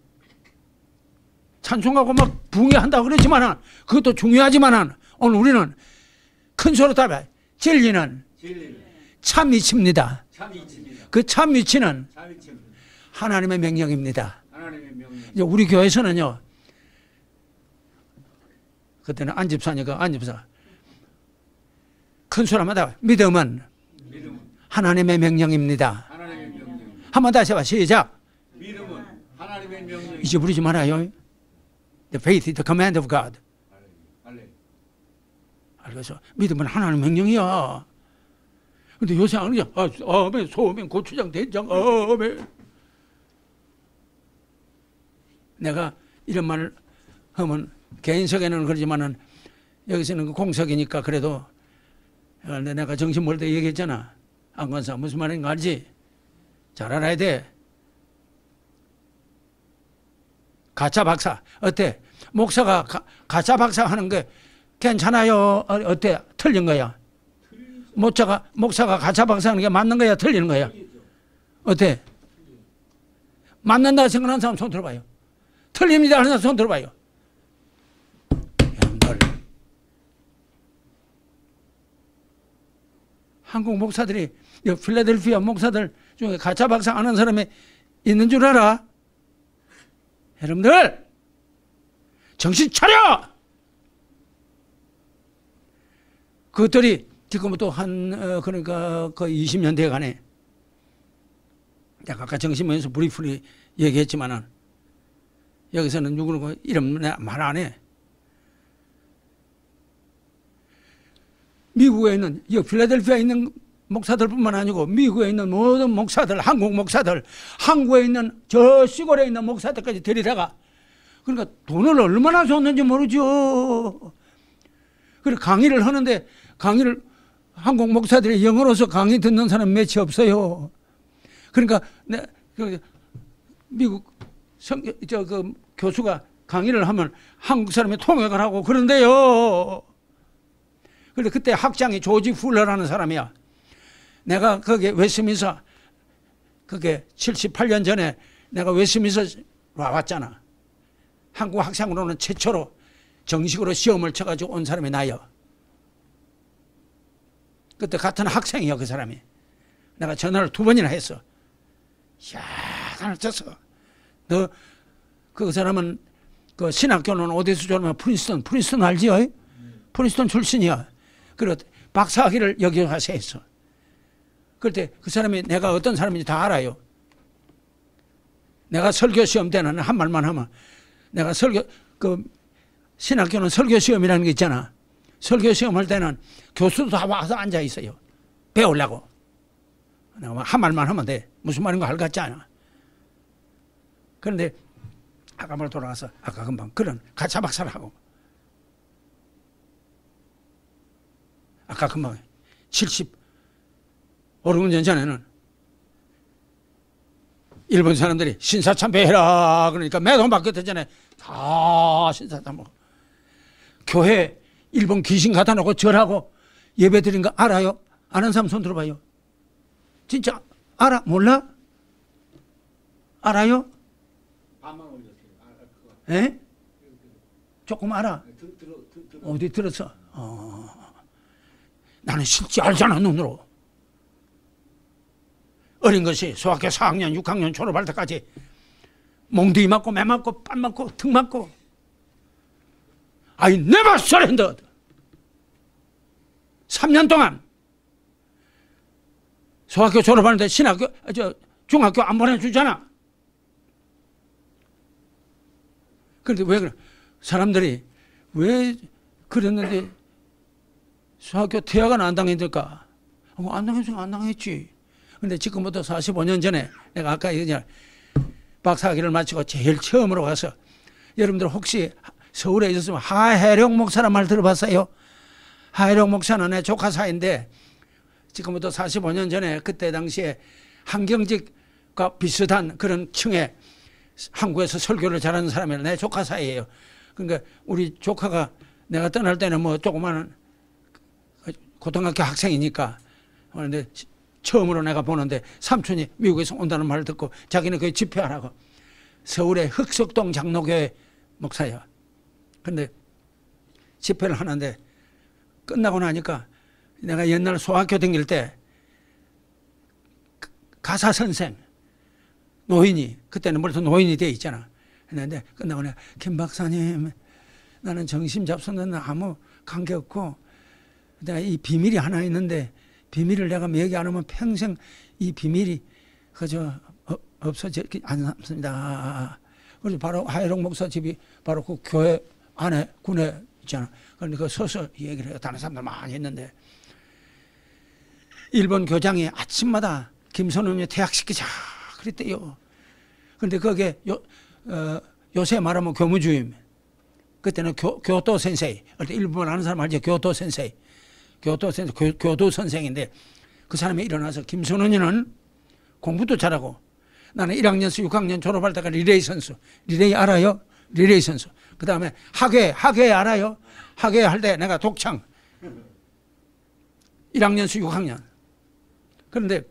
찬송하고 막 붕괴한다고 그러지만은 그것도 중요하지만은 오늘 우리는 큰 소리 답해. 진리는 참 이치입니다. 그 참 이치는 하나님의 명령입니다. 이제 우리 교회에서는요. 그때는 안집사니까 안집사 큰 소리마다 믿음은 믿음은 하나님의 명령입니다. 하나님의 명령. 한번 다시 해봐. 시작. 믿음은 하나님의 명령. 잊어버리지 말아요. The faith is the command of God. 할렐. 알겠어? 믿음은 하나님의 명령이야. 근데 요새 안 그러냐? 아멘, 소멘, 고추장, 된장, 아멘. 내가 이런 말을 하면 개인석에는 그러지만은 여기서는 공석이니까 그래도 내가 정신 몰 때 얘기했잖아. 안관사 무슨 말인가 알지? 잘 알아야 돼. 가짜 박사 어때? 목사가 가짜 박사 하는 게 괜찮아요? 어때? 틀린 거야? 목사가 가짜 박사 하는 게 맞는 거야? 틀리는 거야? 어때? 맞는다 생각하는 사람 손 들어봐요. 틀립니다 하는 사람 손 들어봐요. 양들. 한국 목사들이 필라델피아 목사들 중에 가짜 박사 아는 사람이 있는 줄 알아? 여러분들 정신 차려! 그것들이 지금부터 그러니까 거의 20년 돼 가네. 내가 아까 정신모에서 브리프리 얘기했지만은 여기서는 누구는 이름 말 안 해. 미국에 있는 필라델피아에 있는 목사들뿐만 아니고 미국에 있는 모든 목사들, 한국 목사들, 한국에 있는 저 시골에 있는 목사들까지 데리다가 그러니까 돈을 얼마나 줬는지 모르죠. 그리고 강의를 하는데 강의를 한국 목사들이 영어로서 강의 듣는 사람 몇이 없어요. 그러니까 미국 그 교수가 강의를 하면 한국 사람이 통역을 하고 그런데요. 그런데 그때 학장이 조지 풀러라는 사람이야. 내가 거기에 웨스트민스터 그게 78년 전에 내가 웨스트민스터 와봤잖아. 한국 학생으로는 최초로 정식으로 시험을 쳐가지고 온 사람이 나요. 그때 같은 학생이요, 그 사람이. 내가 전화를 2번이나 했어. 이야, 나를 쳤어. 너, 그 사람은 그 신학교는 어디서 졸업하면 프린스턴 알지요? 프린스턴 출신이야. 그리고 박사학위를 여기 와서 했어. 그때 그 사람이 내가 어떤 사람인지 다 알아요. 내가 설교 시험 때는 한 말만 하면 내가 신학교는 설교 시험이라는 게 있잖아. 설교 시험 할 때는 교수도 다 와서 앉아 있어요. 배우려고. 내가 한 말만 하면 돼. 무슨 말인가 알 것 같지 않아. 그런데 아까 말 돌아가서 아까 금방 그런 가짜 박사를 하고 아까 금방 75년 전에는 일본 사람들이 신사참배해라 그러니까 매돈 받기 전에 다 신사참배 교회 일본 귀신 갖다 놓고 절하고 예배 드린 거 알아요? 아는 사람 손 들어봐요. 진짜 알아? 몰라? 알아요? 에? 조금 알아? 어디 들었어? 나는 실제 알잖아 눈으로. 어린 것이 소학교 4학년 6학년 졸업할 때까지 몽둥이 맞고 매 맞고 빤 맞고 등 맞고 I never surrendered. 3년 동안 소학교 졸업하는데 중학교 안 보내주잖아. 그런데 왜 그래? 사람들이 왜 그랬는데 소학교 퇴학은 안 당했을까? 안 당했으면 안 당했지. 근데 지금부터 45년 전에 내가 아까 얘기했잖아. 박사학위를 마치고 제일 처음으로 가서 여러분들 혹시 서울에 있었으면 하혜룡 목사란 말 들어봤어요? 하혜룡 목사는 내 조카 사이인데 지금부터 45년 전에 그때 당시에 한경직과 비슷한 그런 층에 한국에서 설교를 잘하는 사람이 내 조카 사이예요. 그러니까 우리 조카가 내가 떠날 때는 뭐 조그마한 고등학교 학생이니까 그런데 처음으로 내가 보는데 삼촌이 미국에서 온다는 말을 듣고 자기는 그 집회하라고 서울의 흑석동 장로교회 목사야. 근데 집회를 하는데 끝나고 나니까 내가 옛날 소학교 다닐 때 가사 선생 노인이 그때는 벌써 노인이 돼 있잖아. 했는데 끝나고 내가 김 박사님 나는 정신 잡수는 아무 관계 없고 내가 이 비밀이 하나 있는데 비밀을 내가 얘기 안 하면 평생 이 비밀이 그저 없어지지 않습니다. 그래서 바로 하혜롱 목사 집이 바로 그 교회 안에 군에 있잖아. 그런데 그 서서 얘기를 해요. 다른 사람들 많이 했는데 일본 교장이 아침마다 김선웅이 퇴학시키자 그랬대요. 그런데 그게 요새 말하면 교무주임. 그때는 교토 센세이. 일본 아는 사람 알죠? 교토 센세이. 교도 선생인데 그 사람이 일어나서 김선웅이는 공부도 잘하고 나는 1학년에서 6학년 졸업할 때가 리레이 선수. 리레이 알아요? 리레이 선수. 그 다음에 학회 알아요? 학회 할 때 내가 독창. 1학년에서 6학년. 그런데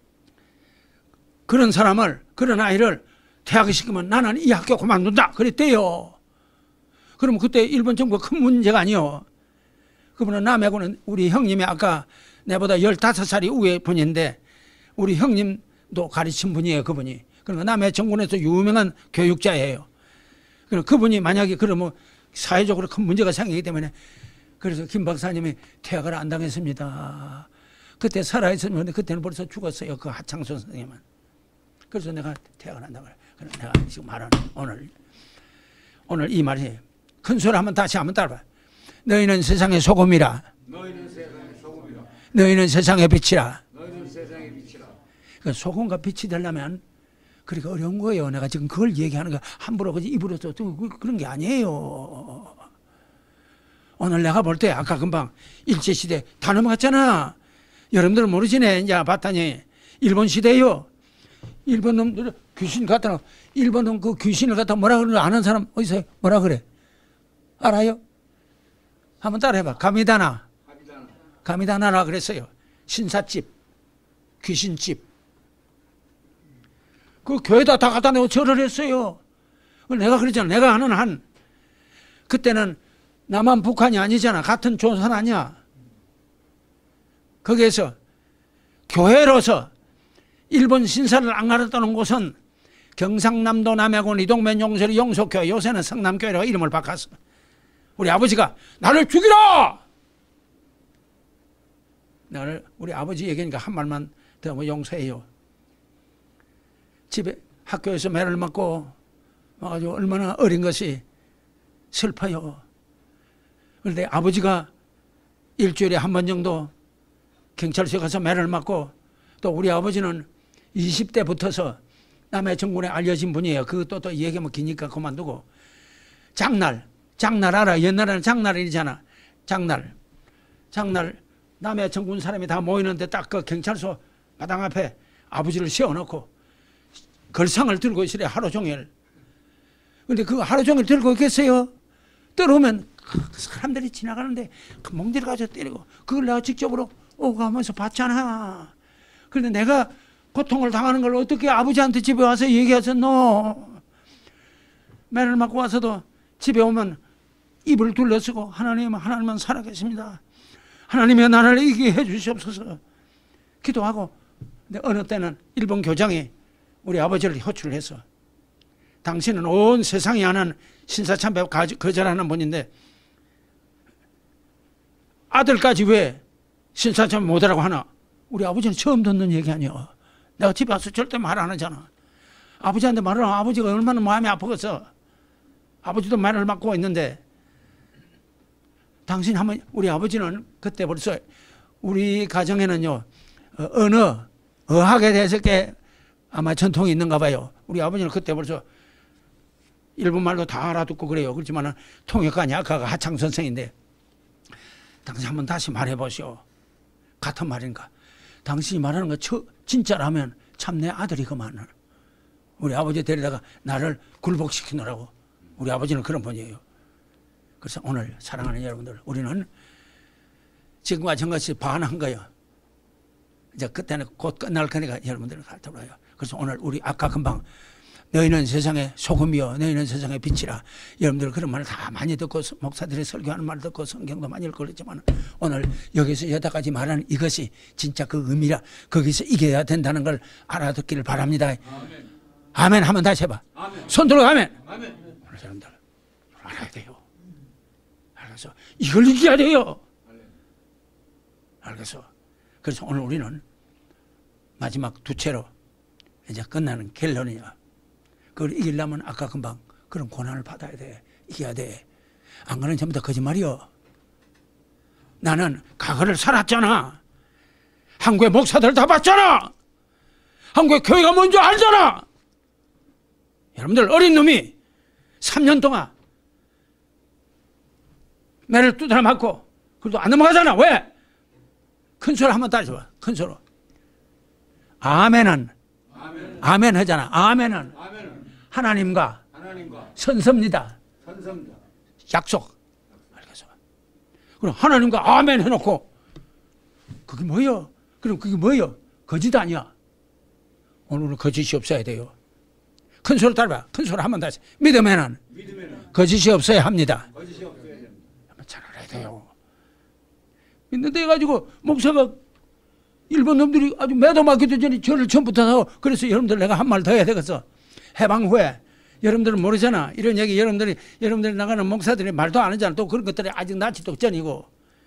그런 사람을, 그런 아이를 대학에 시키면 나는 이 학교 그만둔다. 그랬대요. 그러면 그때 일본 정부가 큰 문제가 아니요. 그분은 남해군은 우리 형님이 아까 내보다 15살이 우에 분인데 우리 형님도 가르친 분이에요. 그분이. 그러니까 남해 정군에서 유명한 교육자예요. 그분이 만약에 그러면 사회적으로 큰 문제가 생기기 때문에 그래서 김 박사님이 퇴학을 안 당했습니다. 그때 살아있으면 그때는 벌써 죽었어요. 그 하창선 선생님은. 그래서 내가 퇴학을 안 당할. 그래서 내가 지금 말하는 오늘 이 말이 큰 소리 한번 다시 한번 따라봐. 너희는 세상의 소금이라. 너희는 세상의 소금이라. 너희는 세상의 빛이라. 너희는 세상의 빛이라. 그 소금과 빛이 되려면 그러니까 어려운 거예요. 내가 지금 그걸 얘기하는 거 함부로 그지 입으로 또 그런 게 아니에요. 오늘 내가 볼 때 아까 금방 일제시대 다 넘어갔잖아. 여러분들은 모르시네. 이제 봤더니 일본 시대요. 일본 놈들 귀신 갖다 일본 놈 그 귀신을 갖다 뭐라 그러는 아는 사람 어디서 뭐라 그래? 알아요? 한번 따라해봐. 가미다나라 그랬어요. 신사집, 귀신집. 그 교회다 다 갖다 내고 절을 했어요. 내가 그랬잖아. 내가 아는 한 그때는 남한 북한이 아니잖아. 같은 조선 아니야. 거기에서 교회로서 일본 신사를 안 가르쳤다는 곳은 경상남도 남해군 이동면 용서리 용속교회, 요새는 성남교회라고 이름을 바꿨어. 우리 아버지가 나를 죽이라! 나를 우리 아버지 얘기니까 한 말만 더 뭐 용서해요. 집에 학교에서 매를 맞고 와가지고 얼마나 어린 것이 슬퍼요. 그런데 아버지가 일주일에 한 번 정도 경찰서에 가서 매를 맞고 또 우리 아버지는 20대 붙어서 남해 정군에 알려진 분이에요. 그것도 또 얘기하면 기니까 그만두고 장날 알아? 옛날에는 장날이잖아. 장날 남해 정군 사람이 다 모이는데 딱 그 경찰서 마당 앞에 아버지를 세워놓고 걸상을 들고 있으래 하루 종일. 근데 그 하루 종일 들고 있겠어요? 들어오면 그 사람들이 지나가는데 그 멍들이 가서 때리고 그걸 내가 직접으로 오가면서 봤잖아. 그런데 내가 고통을 당하는 걸 어떻게 아버지한테 집에 와서 얘기하셨노? 매를 맞고 와서도 집에 오면 입을 둘러쓰고 하나님은 살아계십니다. 하나님의 나라를 이기게 해 주시옵소서 기도하고. 근데 어느 때는 일본 교장이 우리 아버지를 호출을 해서 당신은 온 세상이 아는 신사참배 거절하는 분인데 아들까지 왜 신사참배 못하라고 하나? 우리 아버지는 처음 듣는 얘기 아니야. 내가 집에 와서 절대 말 안 하잖아. 아버지한테 말을 하면 아버지가 얼마나 마음이 아프겠어. 아버지도 말을 맡고 있는데 당신 한번 우리 아버지는 그때 벌써 우리 가정에는요 언어 어학에 대해서 꽤 아마 전통이 있는가 봐요. 우리 아버지는 그때 벌써 일본 말도 다 알아듣고 그래요. 그렇지만 통역가냐 아까 하창 선생인데 당신 한번 다시 말해보시오. 같은 말인가? 당신이 말하는 거 진짜라면 참 내 아들이 그만을. 우리 아버지 데리다가 나를 굴복시키느라고. 우리 아버지는 그런 분이에요. 그래서 오늘 사랑하는 여러분들, 우리는 지금과 전같이 반한 거예요. 이제 그때는 곧 끝날 거니까 여러분들은 살펴봐요. 그래서 오늘 우리 아까 금방 너희는 세상의 소금이요 너희는 세상의 빛이라. 여러분들 그런 말을 다 많이 듣고 목사들이 설교하는 말 듣고 성경도 많이 읽고 그랬지만 오늘 여기서 여기까지 말하는 이것이 진짜 그 의미라. 거기서 이겨야 된다는 걸 알아듣기를 바랍니다. 아멘. 아멘 한번 다시 해봐. 아멘. 손 들어 아멘. 아멘. 오늘 여러분들 알아야 돼요. 알아서 이걸 이겨야 돼요. 알겠어. 그래서 오늘 우리는 마지막 두 채로 이제 끝나는 결론이야. 그걸 이기려면 아까 금방 그런 고난을 받아야 돼. 이겨야 돼. 안 그러면 전부 다 거짓말이요. 나는 과거를 살았잖아. 한국의 목사들 다 봤잖아. 한국의 교회가 뭔지 알잖아. 여러분들 어린 놈이 3년 동안 매를 두드려 맞고 그래도 안 넘어가잖아. 왜? 큰 소리 한번 따져봐. 큰 소리. 아멘은 아멘 하잖아. 아멘은 하나님과 선서입니다. 약속. 알겠어. 그럼 하나님과 아멘 해놓고 그게 뭐예요? 그럼 그게 뭐예요? 거짓 아니야. 오늘은 거짓이 없어야 돼요. 큰 소리 따라봐. 큰 소리 한번 다시. 믿음에는 거짓이 없어야 합니다. 잘 알아야 돼요. 있는데 해가지고 목사가 일본 놈들이 아주 매도 맞기도 전에 저를 처음부터 하고 그래서 여러분들 내가 한 말 더 해야 되겠어. 해방 후에 여러분들은 모르잖아. 이런 얘기 여러분들이 나가는 목사들이 말도 안 하잖아. 또 그런 것들이 아직 낯이 독전이고.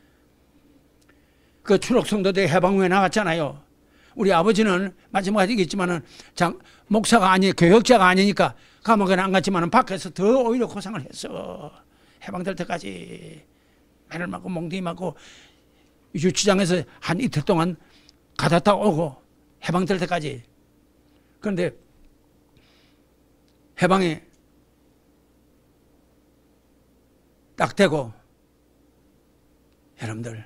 그 추록 성도들이 해방 후에 나갔잖아요. 우리 아버지는 마지막에 얘기했지만은 목사가 아니 교역자가 아니니까 감옥에는 안 갔지만은 밖에서 더 오히려 고생을 했어. 해방될 때까지 매를 맞고 몽둥이 맞고 유치장에서 한 이틀 동안 가다다 오고 해방될 때까지. 그런데 해방이 딱 되고 여러분들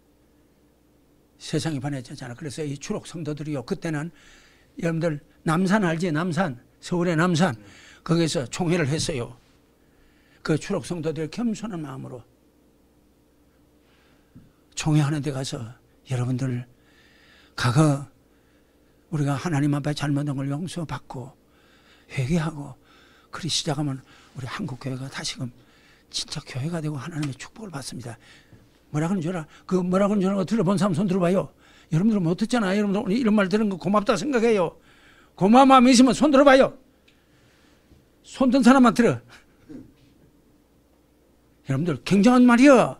세상이 변해졌잖아. 그래서 이 추록 성도들이요. 그때는 여러분들 남산 알지? 남산. 서울의 남산. 거기서 총회를 했어요. 그 추록 성도들이 겸손한 마음으로 총회하는 데 가서 여러분들 과거 우리가 하나님 앞에 잘못한 걸 용서받고 회개하고 그리 시작하면 우리 한국교회가 다시금 진짜 교회가 되고 하나님의 축복을 받습니다. 뭐라 그러는 줄 알아? 그 뭐라 그러는 줄 알아? 들어본 사람 손 들어봐요. 여러분들은 못 듣잖아요. 여러분들 오늘 이런 말 들은 거 고맙다 생각해요. 고마운 마음이 있으면 손 들어봐요. 손 든 사람만 들어. 여러분들 굉장한 말이야.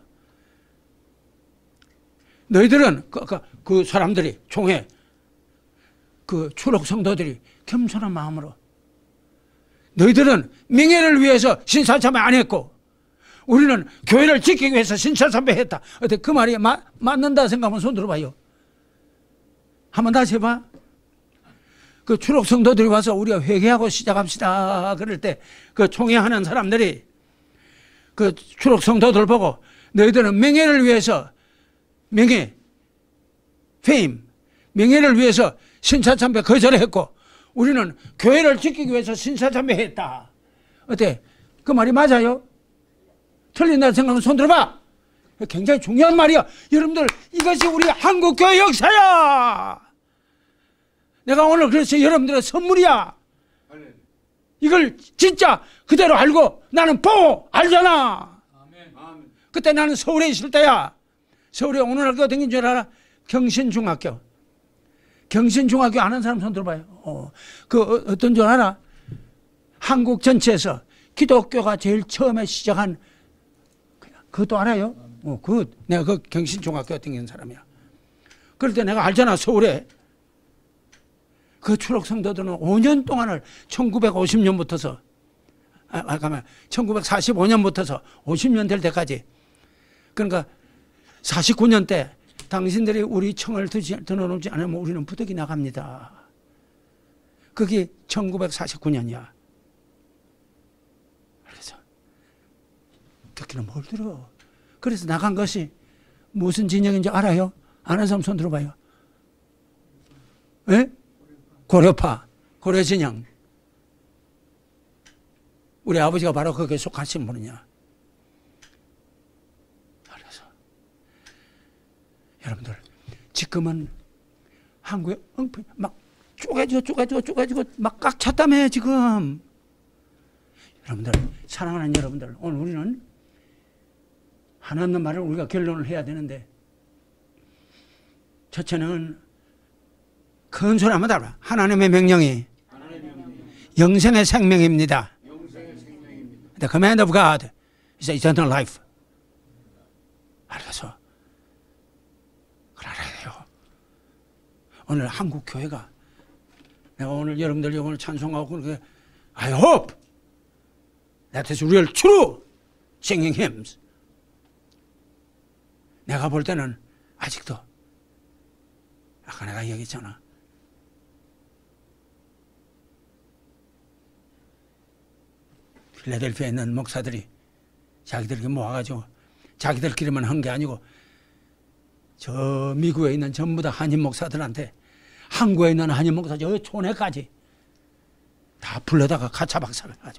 너희들은 그 사람들이 총회 그 추록 성도들이 겸손한 마음으로 너희들은 명예를 위해서 신사참배 안 했고 우리는 교회를 지키기 위해서 신사참배 했다. 어때 그 말이 맞는다 생각하면 손 들어봐요. 한번 다시 해봐. 그 추록 성도들이 와서 우리가 회개하고 시작합시다. 그럴 때 그 총회하는 사람들이 그 추록 성도들 보고 너희들은 명예를 위해서 명예, 페임, 명예를 위해서 신사참배 거절했고 우리는 교회를 지키기 위해서 신사참배했다. 어때? 그 말이 맞아요? 틀린다 생각하면 손 들어봐. 굉장히 중요한 말이야. 여러분들 이것이 우리 한국교회 역사야. 내가 오늘 그래서 여러분들의 선물이야. 이걸 진짜 그대로 알고 나는 보고 알잖아. 그때 나는 서울에 있을 때야. 서울에 오늘 학교 다닌 줄 알아? 경신중학교. 경신중학교 아는 사람 손 들어봐요. 그 어떤 줄 알아? 한국 전체에서 기독교가 제일 처음에 시작한 그것도 알아요? 내가 그 경신중학교 다니는 사람이야. 그럴 때 내가 알잖아. 서울에 그 추록 성도들은 5년 동안을 1950년부터서 1945년부터서 50년 될 때까지 그러니까 49년 때 당신들이 우리 청을 들어놓지 않으면 우리는 부득이 나갑니다. 그게 1949년이야. 그래서 듣기는 뭘 들어. 그래서 나간 것이 무슨 진영인지 알아요? 아는 사람 손 들어봐요. 예? 고려파, 고려진영. 우리 아버지가 바로 거기에 속하신 분이냐. 그래서 여러분들 지금은 한국에 막 쪼개지고 막 꽉 찼다며 지금. 여러분들 사랑하는 여러분들 오늘 우리는 하나님 말을 우리가 결론을 해야 되는데 첫째는 큰 소리 한번 달아. 하나님의 명령이 영생의 생명입니다. The command of God is eternal life. 알겠어. 그래 오늘 한국 교회가 내가 오늘 여러분들 오늘 찬송하고 그렇게 I hope that is real true singing hymns. 내가 볼 때는 아직도 아까 내가 얘기했잖아. 필라델피아에 있는 목사들이 자기들끼리 모아가지고 자기들끼리만 한 게 아니고 저 미국에 있는 전부 다 한인 목사들한테 한국에 있는 한인 목사 저 촌에까지 다 불러다가 가차 박사를 해가지고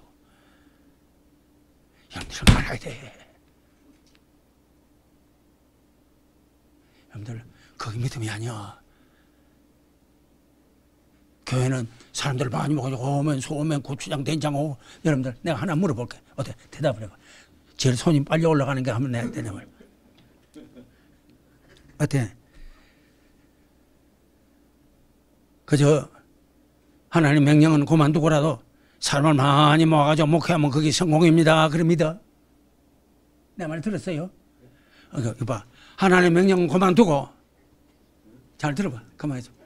여러분들 알아야 돼. 여러분들 거기 믿음이 아니야. 교회는 사람들 많이 먹어가지고 오면 소면 고추장 된장 오고 여러분들 내가 하나 물어볼게. 어때? 대답을 해봐. 제일 손이 빨리 올라가는 게 하면 내가 대답을. 어때? 그저 하나님 명령은 그만두고라도 사람을 많이 모아가지고 목회하면 그게 성공입니다. 그래 믿어? 내 말 들었어요? 이거 봐. 하나님 명령은 그만두고 잘 들어봐. 가만히 있어.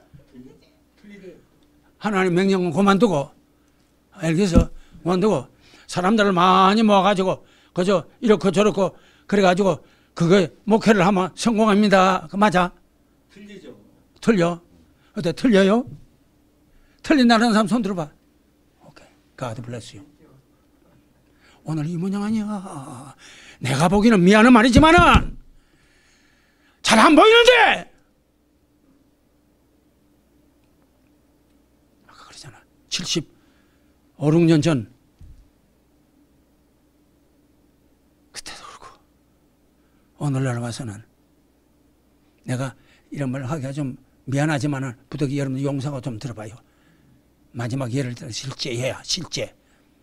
하나님 명령은 그만두고 알겠어? 그만두고 사람들을 많이 모아가지고 그저 이렇고 저렇고 그래가지고 그거 목회를 하면 성공합니다. 그 맞아? 틀리죠. 틀려? 어때? 틀려요? 틀린다는 사람 손 들어봐. 오케이. God bless you. 오늘 이 모양 아니야. 내가 보기는 미안한 말이지만은 잘 안 보이는데 아까 그러잖아. 75, 6년 전 그때도 그렇고 오늘날 와서는 내가 이런 말 하기가 좀 미안하지만은 부득이 여러분 용서가 좀 들어봐요. 마지막 예를 들어 실제야. 실제.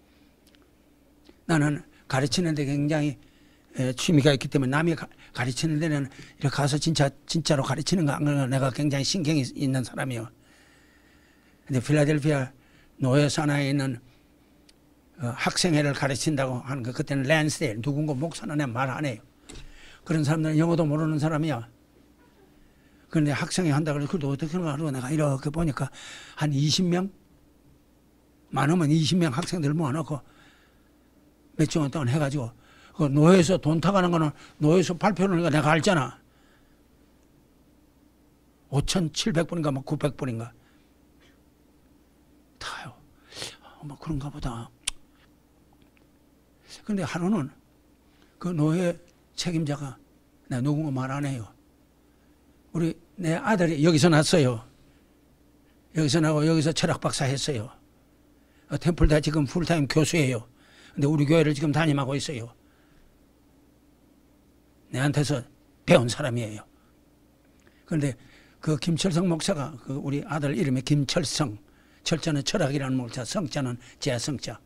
나는 가르치는 데 굉장히 취미가 있기 때문에 남이 가르치는 데는 이렇게 가서 진짜로 가르치는 거 내가 굉장히 신경이 있는 사람이요. 근데 필라델피아 노예 산하에 있는 학생회를 가르친다고 하는 거 그때는 랜스데일 누군가 목사는 내 말 안 해요. 그런 사람들은 영어도 모르는 사람이야. 그런데 학생회 한다고 해서 그래도 어떻게 하고 내가 이렇게 보니까 한 20명 많으면 20명 학생들 모아놓고 몇 주간 동안 해가지고 그 노예에서 돈 타가는 거는 노예에서 발표를 하니까 내가 알잖아. 5,700불인가 뭐 900불인가 타요. 뭐 그런가 보다. 근데 하루는 그 노예 책임자가 내가 누군가 말 안 해요. 우리 내 아들이 여기서 났어요. 여기서 나고 여기서 철학 박사 했어요. 템플대 지금 풀타임 교수예요. 근데 우리 교회를 지금 담임하고 있어요. 내한테서 배운 사람이에요. 그런데 그 김철성 목사가 그 우리 아들 이름이 김철성. 철자는 철학이라는 목사, 성자는 제성자.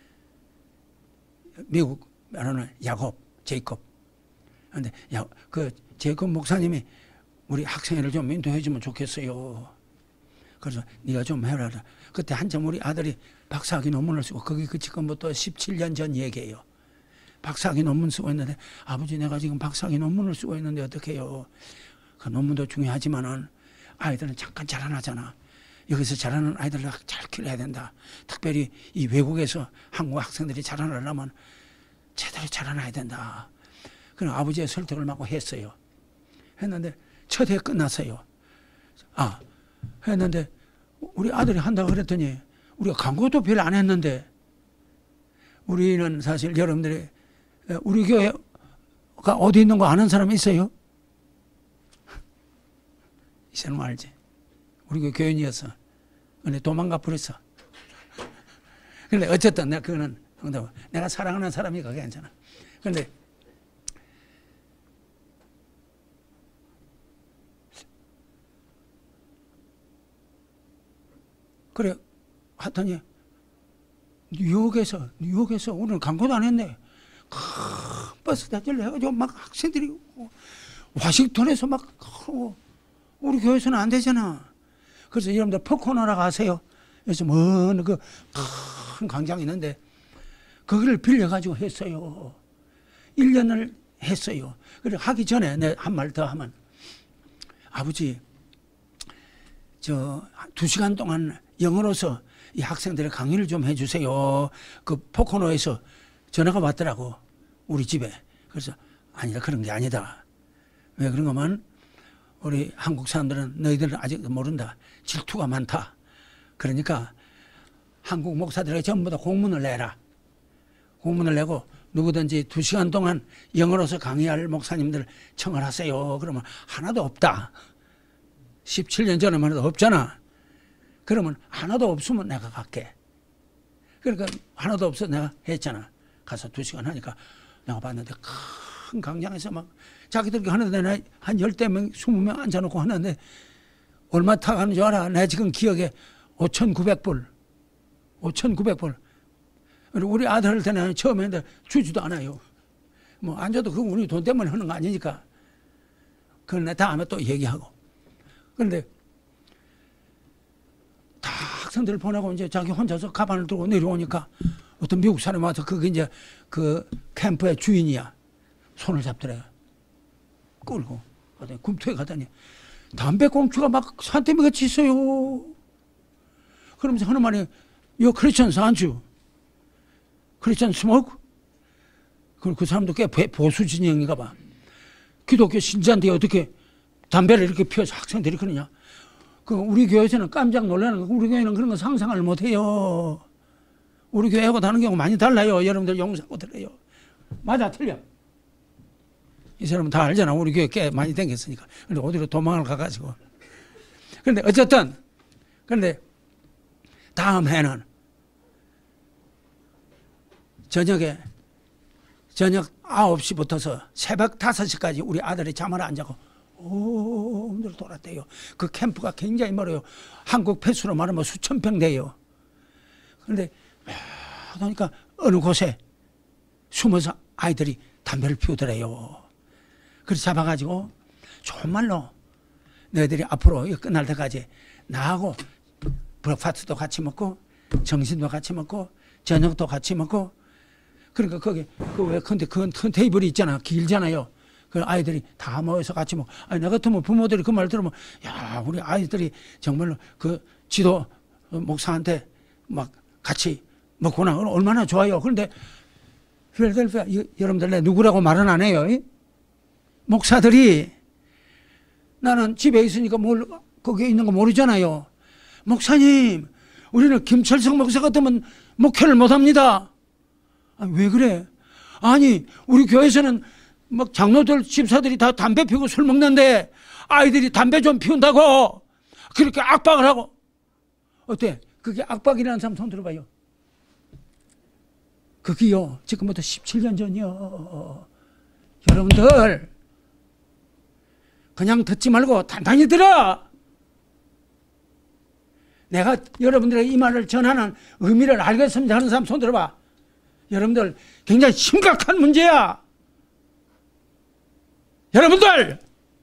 미국 말하는 야곱, 제이콥. 그런데 그 제이콥 목사님이 우리 학생회를 좀 인도해 주면 좋겠어요. 그래서 네가 좀 해라. 그때 한참 우리 아들이 박사학위 논문을 쓰고 거기 그 지금부터 17년 전 얘기예요. 박사학위 논문 쓰고 있는데 아버지 내가 지금 박사학위 논문을 쓰고 있는데 어떻게 해요. 그 논문도 중요하지만은 아이들은 잠깐 자라나잖아. 여기서 자라는 아이들을 잘 키워야 된다. 특별히 이 외국에서 한국 학생들이 자라나려면 제대로 자라나야 된다. 그럼 아버지의 설득을 막고 했어요. 했는데 첫 해 끝났어요. 했는데 우리 아들이 한다고 그랬더니 우리가 광고도 별로 안 했는데 우리는 사실 여러분들이 우리 교회가 어디 있는 거 아는 사람 있어요? 이 사람 알지? 우리 교회 교인이었어. 근데 도망가 버렸어. 근데 어쨌든 내가 그거는 내가 사랑하는 사람이니까 괜찮아. 근데 그래 하더니 뉴욕에서 오늘 광고도 안 했네. 큰 버스 대절을 해가지고 막 학생들이 와싱턴에서 막 우리 교회에서는 안 되잖아. 그래서 여러분들 포코너라고 아세요? 그래서 먼 그 큰 광장이 있는데 거기를 빌려가지고 했어요. 1년을 했어요. 그래 하기 전에 내 한 말 더 하면 아버지 저 2시간 동안 영어로서 이 학생들의 강의를 좀 해주세요. 그 포코노에서 전화가 왔더라고, 우리 집에. 그래서 아니다, 그런 게 아니다. 왜 그런가 하면 우리 한국 사람들은 너희들은 아직 모른다. 질투가 많다. 그러니까 한국 목사들에게 전부 다 공문을 내라. 공문을 내고 누구든지 2시간 동안 영어로서 강의할 목사님들 청을 하세요. 그러면 하나도 없다. 17년 전에만 해도 없잖아. 그러면 하나도 없으면 내가 갈게. 그러니까 하나도 없어 내가 했잖아. 가서 2시간 하니까 내가 봤는데 큰 광장에서 막 자기들이 하는데 한 10대 명, 20명 앉아놓고 하는데 얼마 타가는 줄 알아? 내 지금 기억에 5,900불. 5,900불. 우리 아들한테는 처음에 했는데 주지도 않아요. 뭐 안 줘도 그건 우리 돈 때문에 하는 거 아니니까. 그건 내 다음에 또 얘기하고. 그런데 다 학생들을 보내고 이제 자기 혼자서 가방을 들고 내려오니까 어떤 미국 사람이 와서 그게 이제 그 캠프의 주인이야. 손을 잡더래요. 끌고 가더니 굼토에 가더니 담배꽁초가 막 산더미같이 있어요. 그러면서 하는 말이 요 크리스천스 안주 크리스천 스모크? 그 사람도 꽤 보수 진영인가 봐. 기독교 신자인데 어떻게 담배를 이렇게 피워서 학생들이 그러냐. 그 우리 교회에서는 깜짝 놀라는 거, 우리 교회는 그런 거 상상을 못 해요. 우리 교회하고 다른 경우 많이 달라요. 여러분들 용서하고 들어요. 맞아, 틀려. 이 사람은 다 알잖아. 우리 교회 꽤 많이 다녔으니까. 근데 어디로 도망을 가가지고. 그런데 어쨌든, 그런데 다음 해는 저녁 9시부터서 새벽 5시까지 우리 아들이 잠을 안 자고 옴들 돌았대요. 그 캠프가 굉장히 멀어요. 한국 패수로 말하면 수천 평 돼요. 그런데 그러니까 어느 곳에 숨어서 아이들이 담배를 피우더래요. 그래서 잡아가지고 좋은 말로 너희들이 앞으로 이거 끝날 때까지 나하고 브렉파스트도 같이 먹고 점심도 같이 먹고 저녁도 같이 먹고 그러니까 거기 왜 근데 큰 테이블이 있잖아. 길잖아요. 그 아이들이 다 모여서 같이 먹고 아니 나 같으면 부모들이 그 말 들으면 야 우리 아이들이 정말로 그 지도 목사한테 막 같이 먹구나 얼마나 좋아요. 그런데 필라델피아 여러분들 내 누구라고 말은 안 해요. 목사들이 나는 집에 있으니까 거기에 있는 거 모르잖아요. 목사님 우리는 김철성 목사 같으면 목회를 못합니다. 아니, 왜 그래? 아니 우리 교회에서는 막 장로들 집사들이 다 담배 피우고 술 먹는데 아이들이 담배 좀 피운다고 그렇게 압박을 하고 어때? 그게 압박이라는 사람 손 들어봐요. 그게요 지금부터 17년 전이요. 여러분들 그냥 듣지 말고 단단히 들어. 내가 여러분들에게 이 말을 전하는 의미를 알겠습니다 하는 사람 손 들어봐. 여러분들 굉장히 심각한 문제야. 여러분들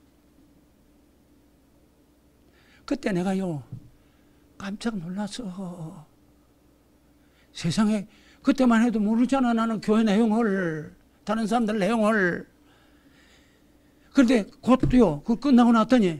그때 내가요 깜짝 놀랐어. 세상에 그때만 해도 모르잖아 나는 교회 내용을 다른 사람들 내용을. 그런데 곧도요 그 끝나고 났더니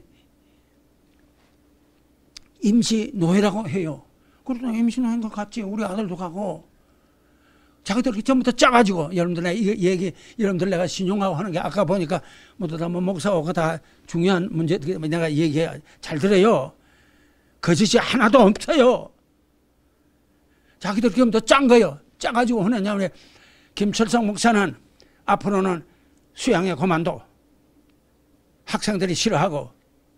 임시 노예라고 해요. 그래서 임시 노예인가 갔지. 우리 아들도 가고 자기들이 전부 다 짜가지고 여러분들 여러분들 내가 신용하고 하는 게 아까 보니까 모두 다 뭐 목사하고 다 중요한 문제 내가 얘기해 잘 들어요. 거짓이 하나도 없어요. 자기들이 전부 다 짠 거예요. 짜가지고 하느냐 우리 김철성 목사는 앞으로는 수양회 고만도 학생들이 싫어하고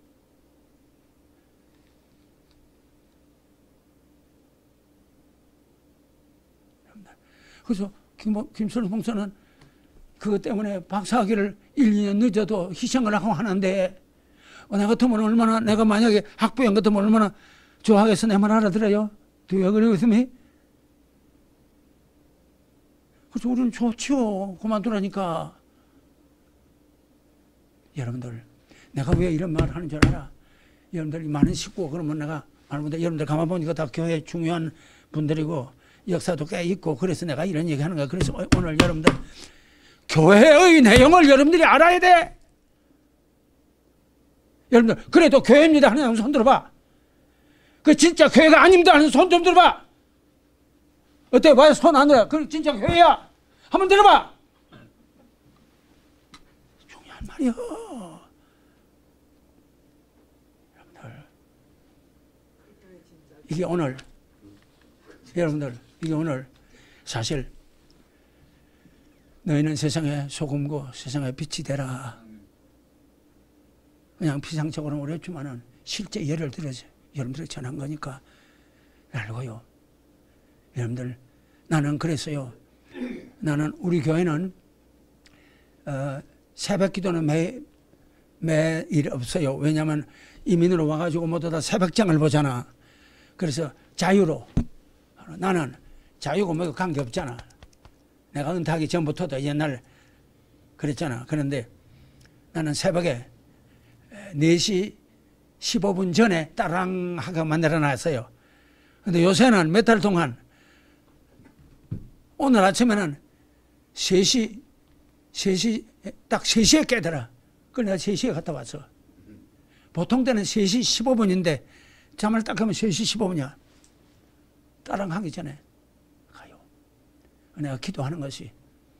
그래서 김철성 목사는 그것 때문에 박사학위를 1, 2년 늦어도 희생을 하고 하는데 나 같으면 얼마나 내가 만약에 학부형 같으면 얼마나 좋아하겠어. 내 말 알아들어요? 왜 그러겠습니까? 그래서 우리는 좋지요. 그만두라니까. 여러분들 내가 왜 이런 말을 하는 줄 알아? 여러분들이 많은 식구 그러면 내가 말하는데 여러분들 가만 보니까 다 교회 중요한 분들이고 역사도 꽤 있고 그래서 내가 이런 얘기 하는 거야. 그래서 오늘 여러분들 교회의 내용을 여러분들이 알아야 돼. 여러분들 그래도 교회입니다 하는 손 들어봐. 그 진짜 교회가 아닙니다 하는 손 좀 들어봐. 어때? 왜 손 안 들어? 그 진짜 교회야. 한번 들어봐. 중요한 말이야. 여러분들, 이게 오늘, 여러분들, 이게 오늘 사실 너희는 세상의 소금고 세상의 빛이 되라. 그냥 피상적으로는 어렵지만은 실제 예를 들어서 여러분들이 전한 거니까 알고요. 여러분들, 나는 그랬어요. 나는 우리 교회는 새벽 기도는 매일 없어요. 왜냐하면 이민으로 와가지고 모두 다 새벽장을 보잖아. 그래서 자유로, 나는 자유고 뭐고 관계없잖아. 내가 은퇴하기 전부터도 옛날 그랬잖아. 그런데 나는 새벽에 4시 15분 전에 따랑하게 만들어놨어요. 근데 요새는 몇 달 동안 오늘 아침에는 3시 딱 3시에 깨더라. 그래서 내가 3시에 갔다 왔어. 보통 때는 3시 15분인데 잠을 딱 하면 3시 15분이야. 따랑하기 전에 가요. 내가 기도하는 것이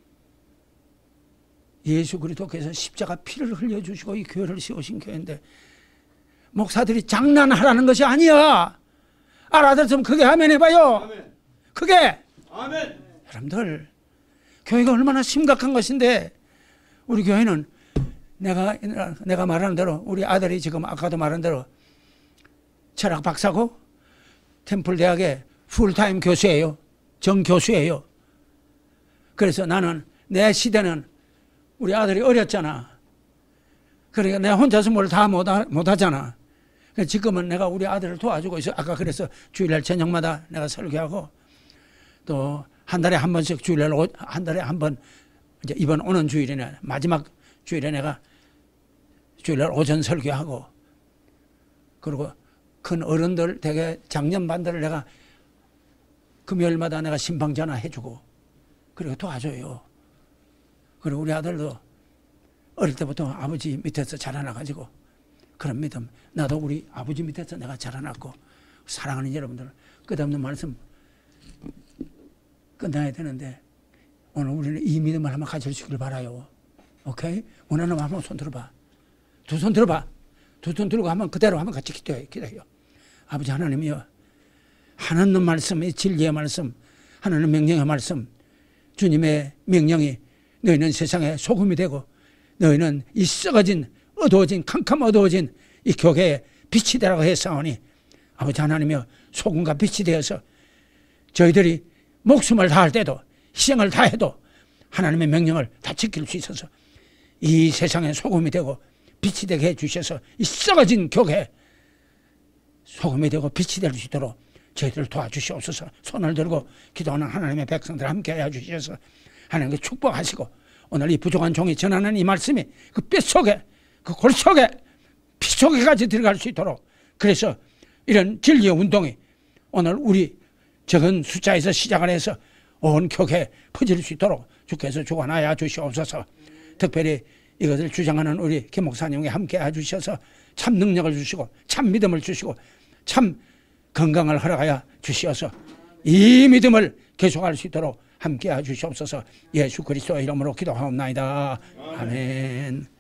예수 그리스도께서 십자가 피를 흘려주시고 이 교회를 세우신 교회인데 목사들이 장난하라는 것이 아니야. 알아들었으면 크게 아멘 해봐요. 아멘. 크게. 아멘. 여러분들, 교회가 얼마나 심각한 것인데 우리 교회는 내가 말하는 대로 우리 아들이 지금 아까도 말한 대로 철학 박사고 템플 대학의 풀타임 교수예요. 정교수예요. 그래서 나는 내 시대는 우리 아들이 어렸잖아. 그러니까 내가 혼자서 뭘 다 못하잖아. 지금은 내가 우리 아들을 도와주고 있어. 아까 그래서 주일날 저녁마다 내가 설교하고 또 한 달에 한 번씩 주일날 한 달에 한 번 이제 이번 오는 주일이네 마지막 주일에 내가 주일날 오전 설교하고 그리고 큰 어른들 되게 장년반들을 내가 금요일마다 내가 신방 전화해주고 그리고 도와줘요. 그리고 우리 아들도 어릴 때부터 아버지 밑에서 자라나가지고 그런 믿음, 나도 우리 아버지 밑에서 내가 자라났고 사랑하는 여러분들, 끝없는 말씀 끝나야 되는데 오늘 우리는 이 믿음을 한번 가질 수 있기를 바라요. 오케이? 원하는 마음 한번 손 들어봐. 두 손 들어봐. 두 손 들고 한번 그대로 한번 같이 기도해요. 아버지 하나님이여, 하나님 말씀이 진리의 말씀, 하나님 명령의 말씀, 주님의 명령이 너희는 세상의 소금이 되고 너희는 이 썩어진 어두워진 캄캄 어두워진 이 교회에 빛이 되라고 했사오니 아버지 하나님이여, 소금과 빛이 되어서 저희들이 목숨을 다할 때도 희생을 다해도 하나님의 명령을 다 지킬 수 있어서 이 세상에 소금이 되고 빛이 되게 해주셔서 이 썩어진 교회에 소금이 되고 빛이 될 수 있도록 저희들을 도와주시옵소서. 손을 들고 기도하는 하나님의 백성들 함께 해주셔서 하나님께 축복하시고 오늘 이 부족한 종이 전하는 이 말씀이 그 뼛속에 그 골속에 피 속에까지 들어갈 수 있도록, 그래서 이런 진리의 운동이 오늘 우리 적은 숫자에서 시작을 해서 온 교회에 퍼질 수 있도록 주께서 주관하여 주시옵소서. 특별히 이것을 주장하는 우리 김 목사님과 함께 해주셔서 참 능력을 주시고 참 믿음을 주시고 참 건강을 허락하여 주시어서 이 믿음을 계속할 수 있도록 함께 해주시옵소서. 예수 그리스도의 이름으로 기도하옵나이다. 아멘.